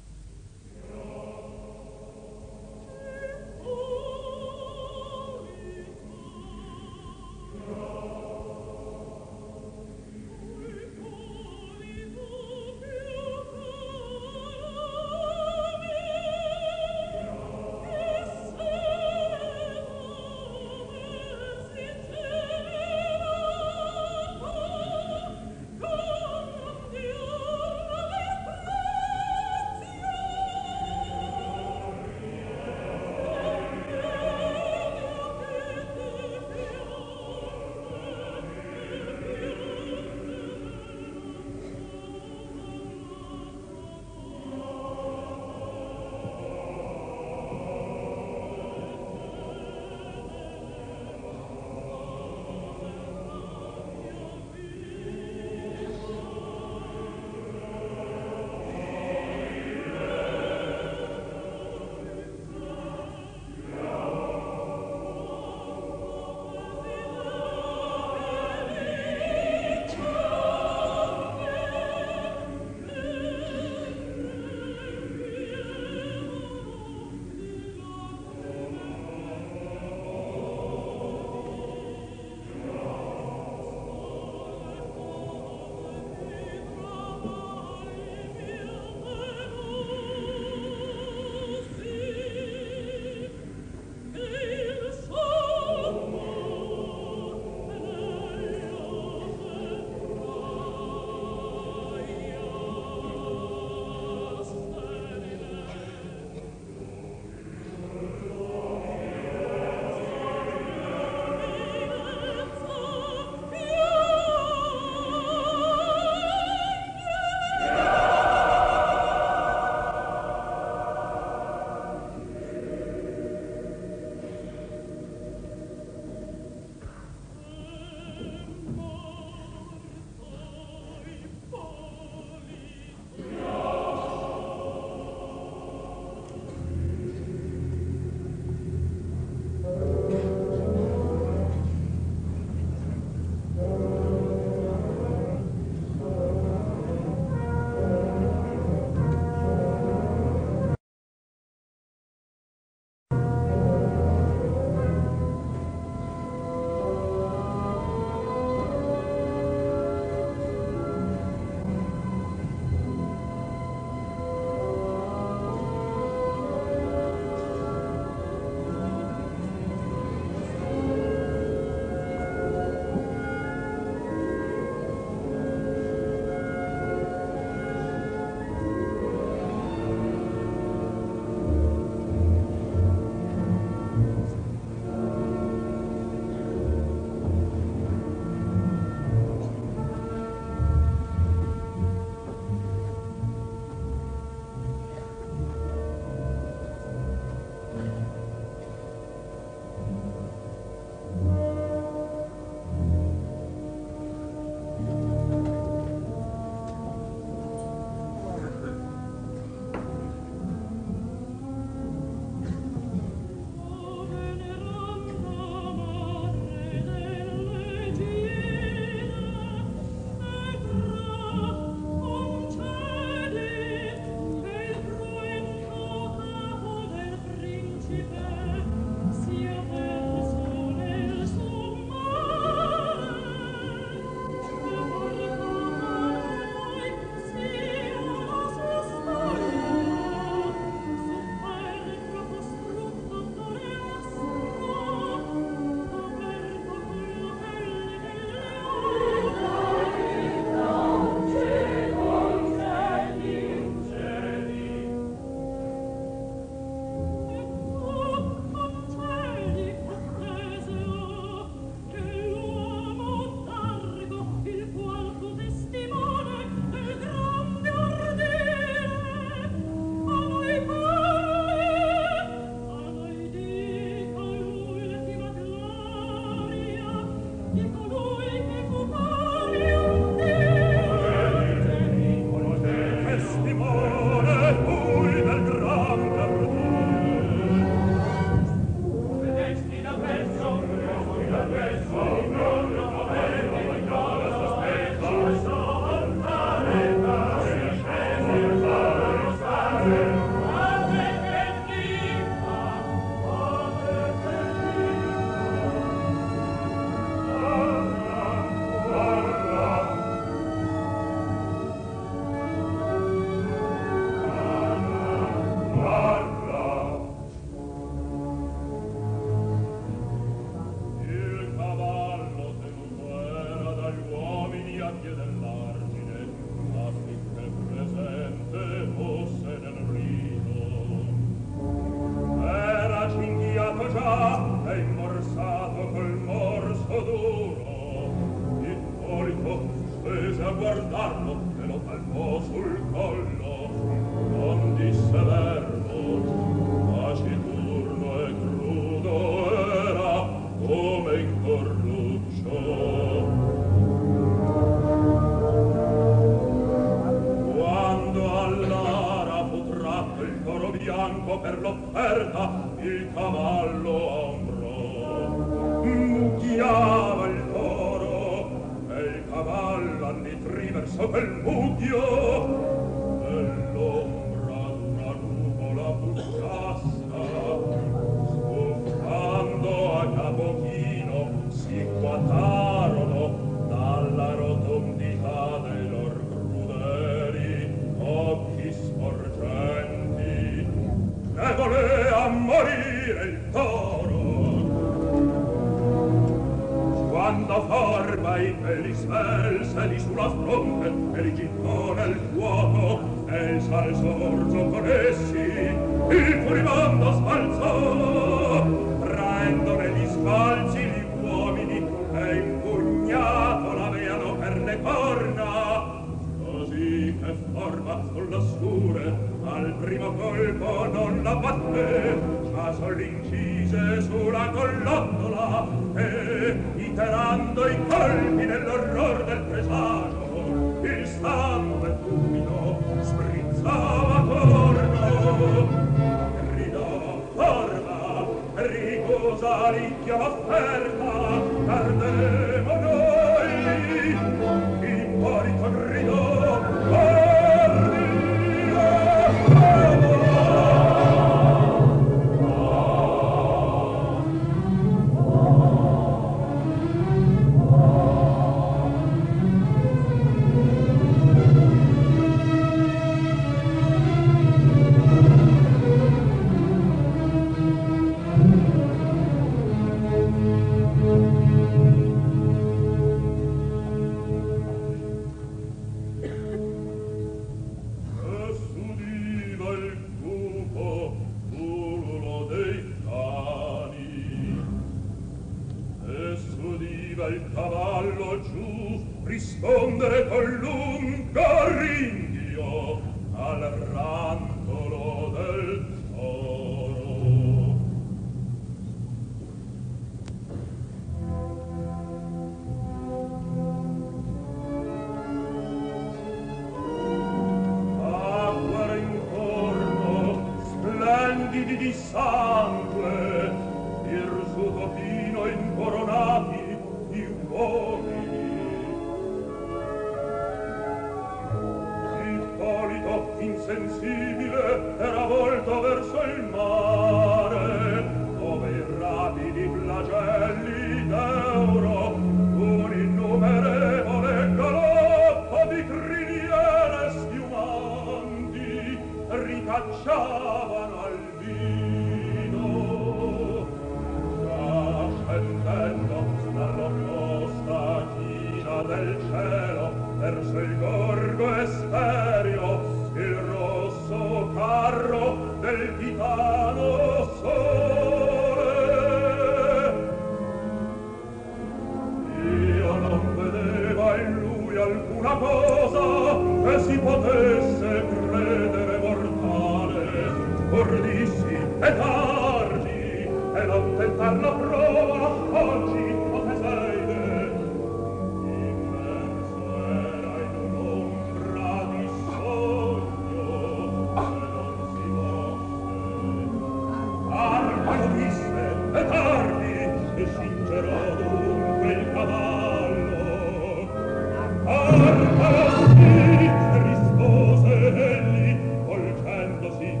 B: Rispose egli, volgendosi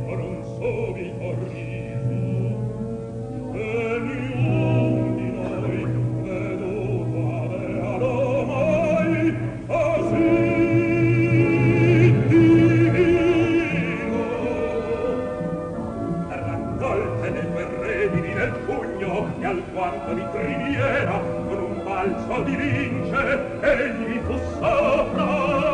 B: e alquanto di criniera con un balzo di lince egli fu sopra.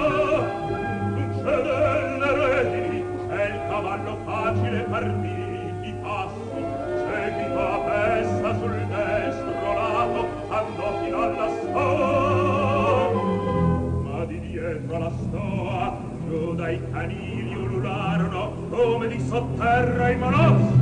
B: C'è delle redini, c'è il cavallo facile partì di passo, seguito a pessa sul destro lato andò fino alla stoa, ma di dietro alla stoa giù dai canili ulularono come di sotterra i molossi.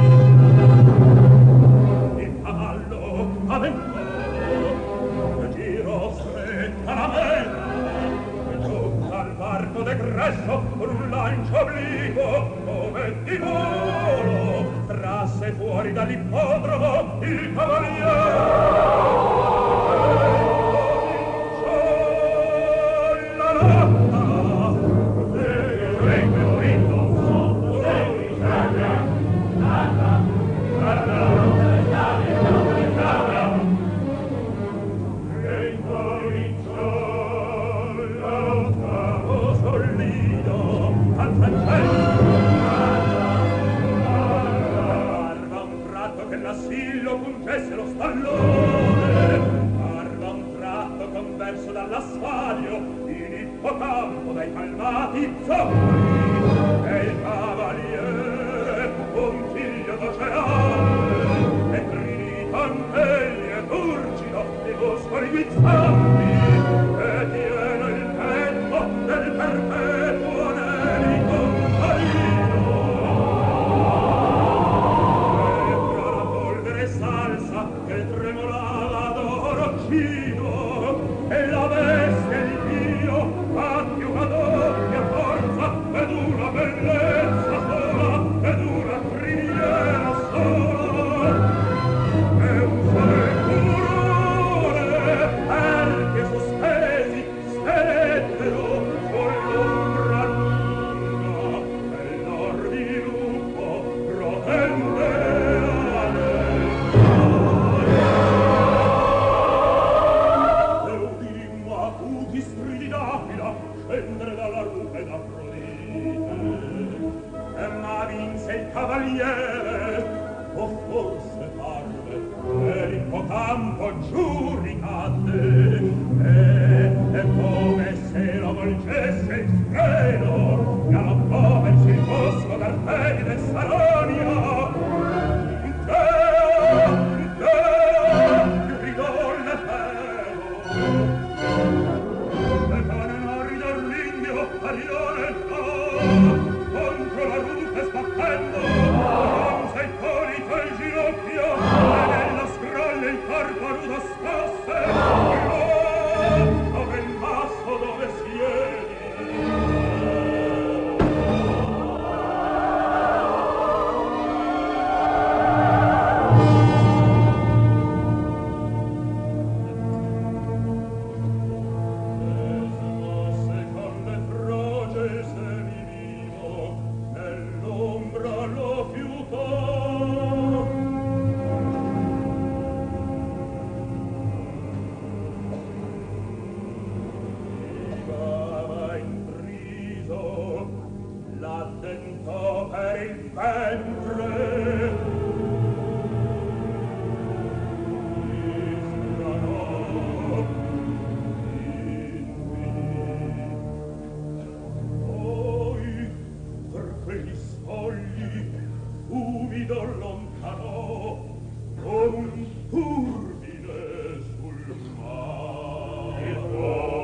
B: Il cavallo avventò e girò stretta la mela e giù dal varco degresso con un lancio obliquo come di volo trasse fuori dall'ippodromo il cavaliere. L'assillo pungesse lo stallone, parva un tratto converso dall'asfalio in ippocampo dai calmati zoccoli e il cavaliere un figlio d'oceane e grini tantelli e turcido di muscoli guizzanti e tiene il petto del perpetuo anelico marino. Salsa che tremolava d'orocino e la bestia di Dio ha più una doppia forza ed una bellezza sola ed una criniera sola e un furore perché sospesi stettero sull'ombra lunga e l'or di lupo protende scendere dalla rupe d'Afrodite e ma vinse il cavaliere o forse parve e l'ippocampo giù ricadde e, e come se lo volgesse il freno galoppò verso il bosco d'Artemi del Saronia. Deo, Deo, gridò l'Efebo Arione no, contro la rupe sbattendo, bronza il colito e il ginocchio, e nella scrolla il corpo nudo scosse, no, dove il basso dove siedi. L'attentò per il ventre mi sgranò poi per quegli scogli umido allontanò come un turbine sul mare.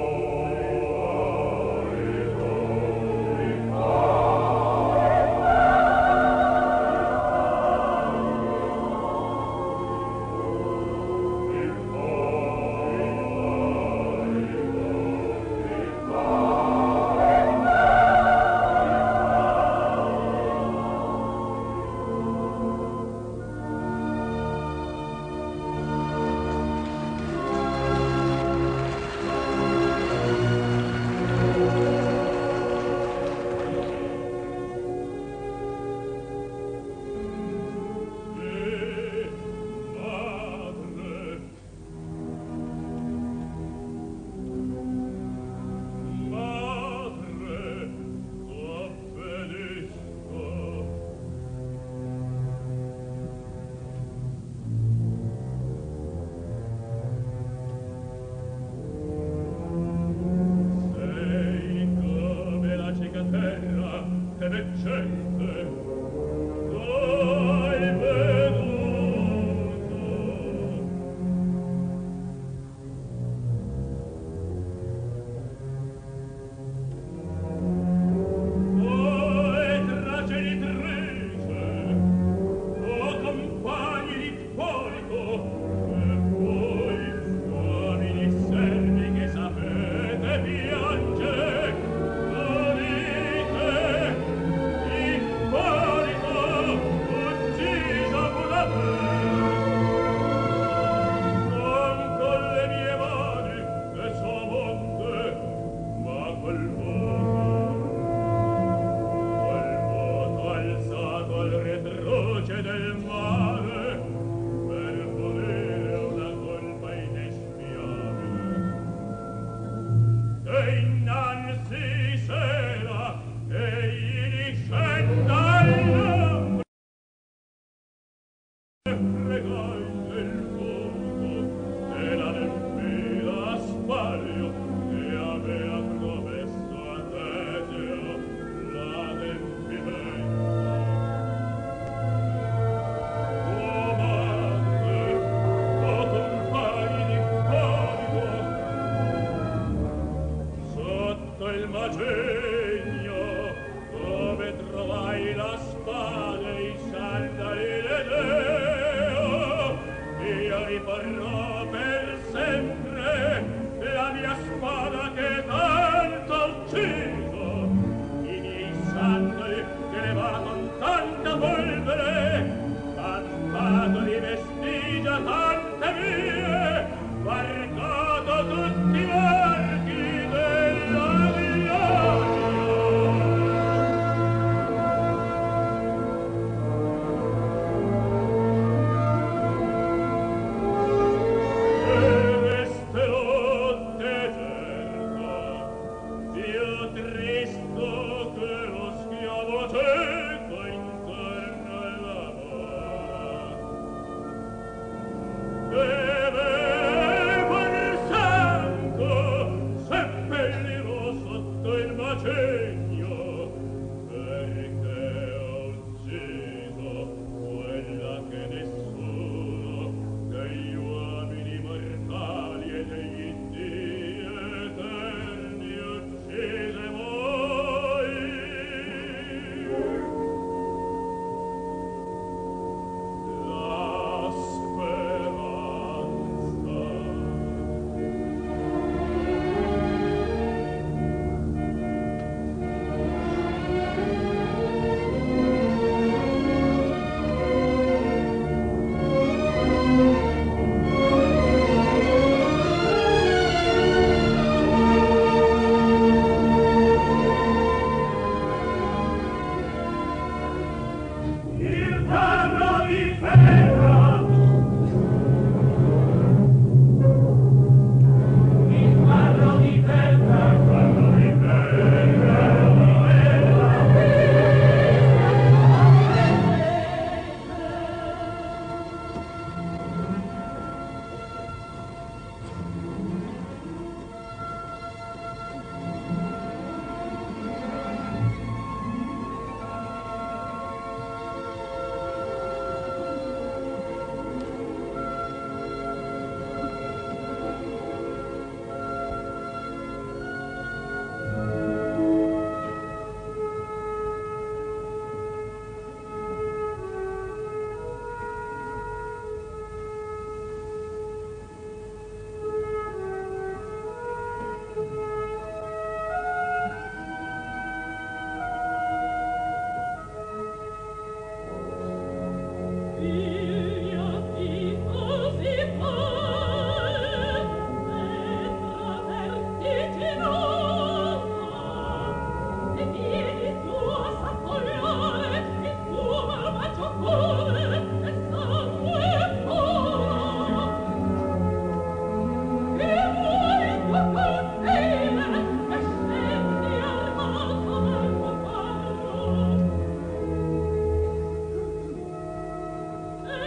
A: E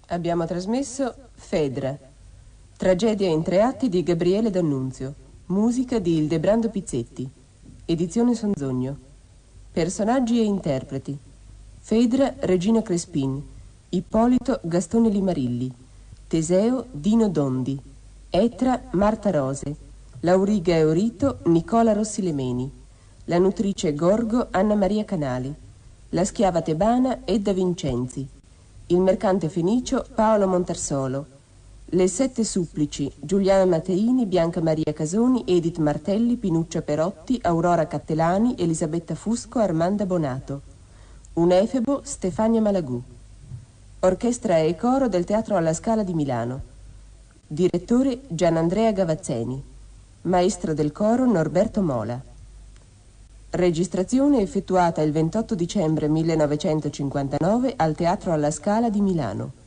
D: Abbiamo trasmesso Fedra, tragedia in tre atti di Gabriele D'Annunzio, musica di Ildebrando Pizzetti, edizione Sonzogno. Personaggi e interpreti: Fedra Regina Crespin, Ippolito Gastone Limarilli, Teseo Dino Dondi, Etra Marta Rose, Lauriga Eurito Nicola Rossi Lemeni, la nutrice Gorgo Anna Maria Canali, la schiava tebana Edda Vincenzi, il mercante fenicio Paolo Montarsolo, le sette supplici Giuliana Mateini, Bianca Maria Casoni, Edith Martelli, Pinuccia Perotti, Aurora Cattelani, Elisabetta Fusco, Armanda Bonato, un efebo Stefania Malagù. Orchestra e coro del Teatro alla Scala di Milano. Direttore Gianandrea Gavazzeni. Maestro del coro Norberto Mola. Registrazione effettuata il ventotto dicembre millenovecentocinquantanove al Teatro alla Scala di Milano.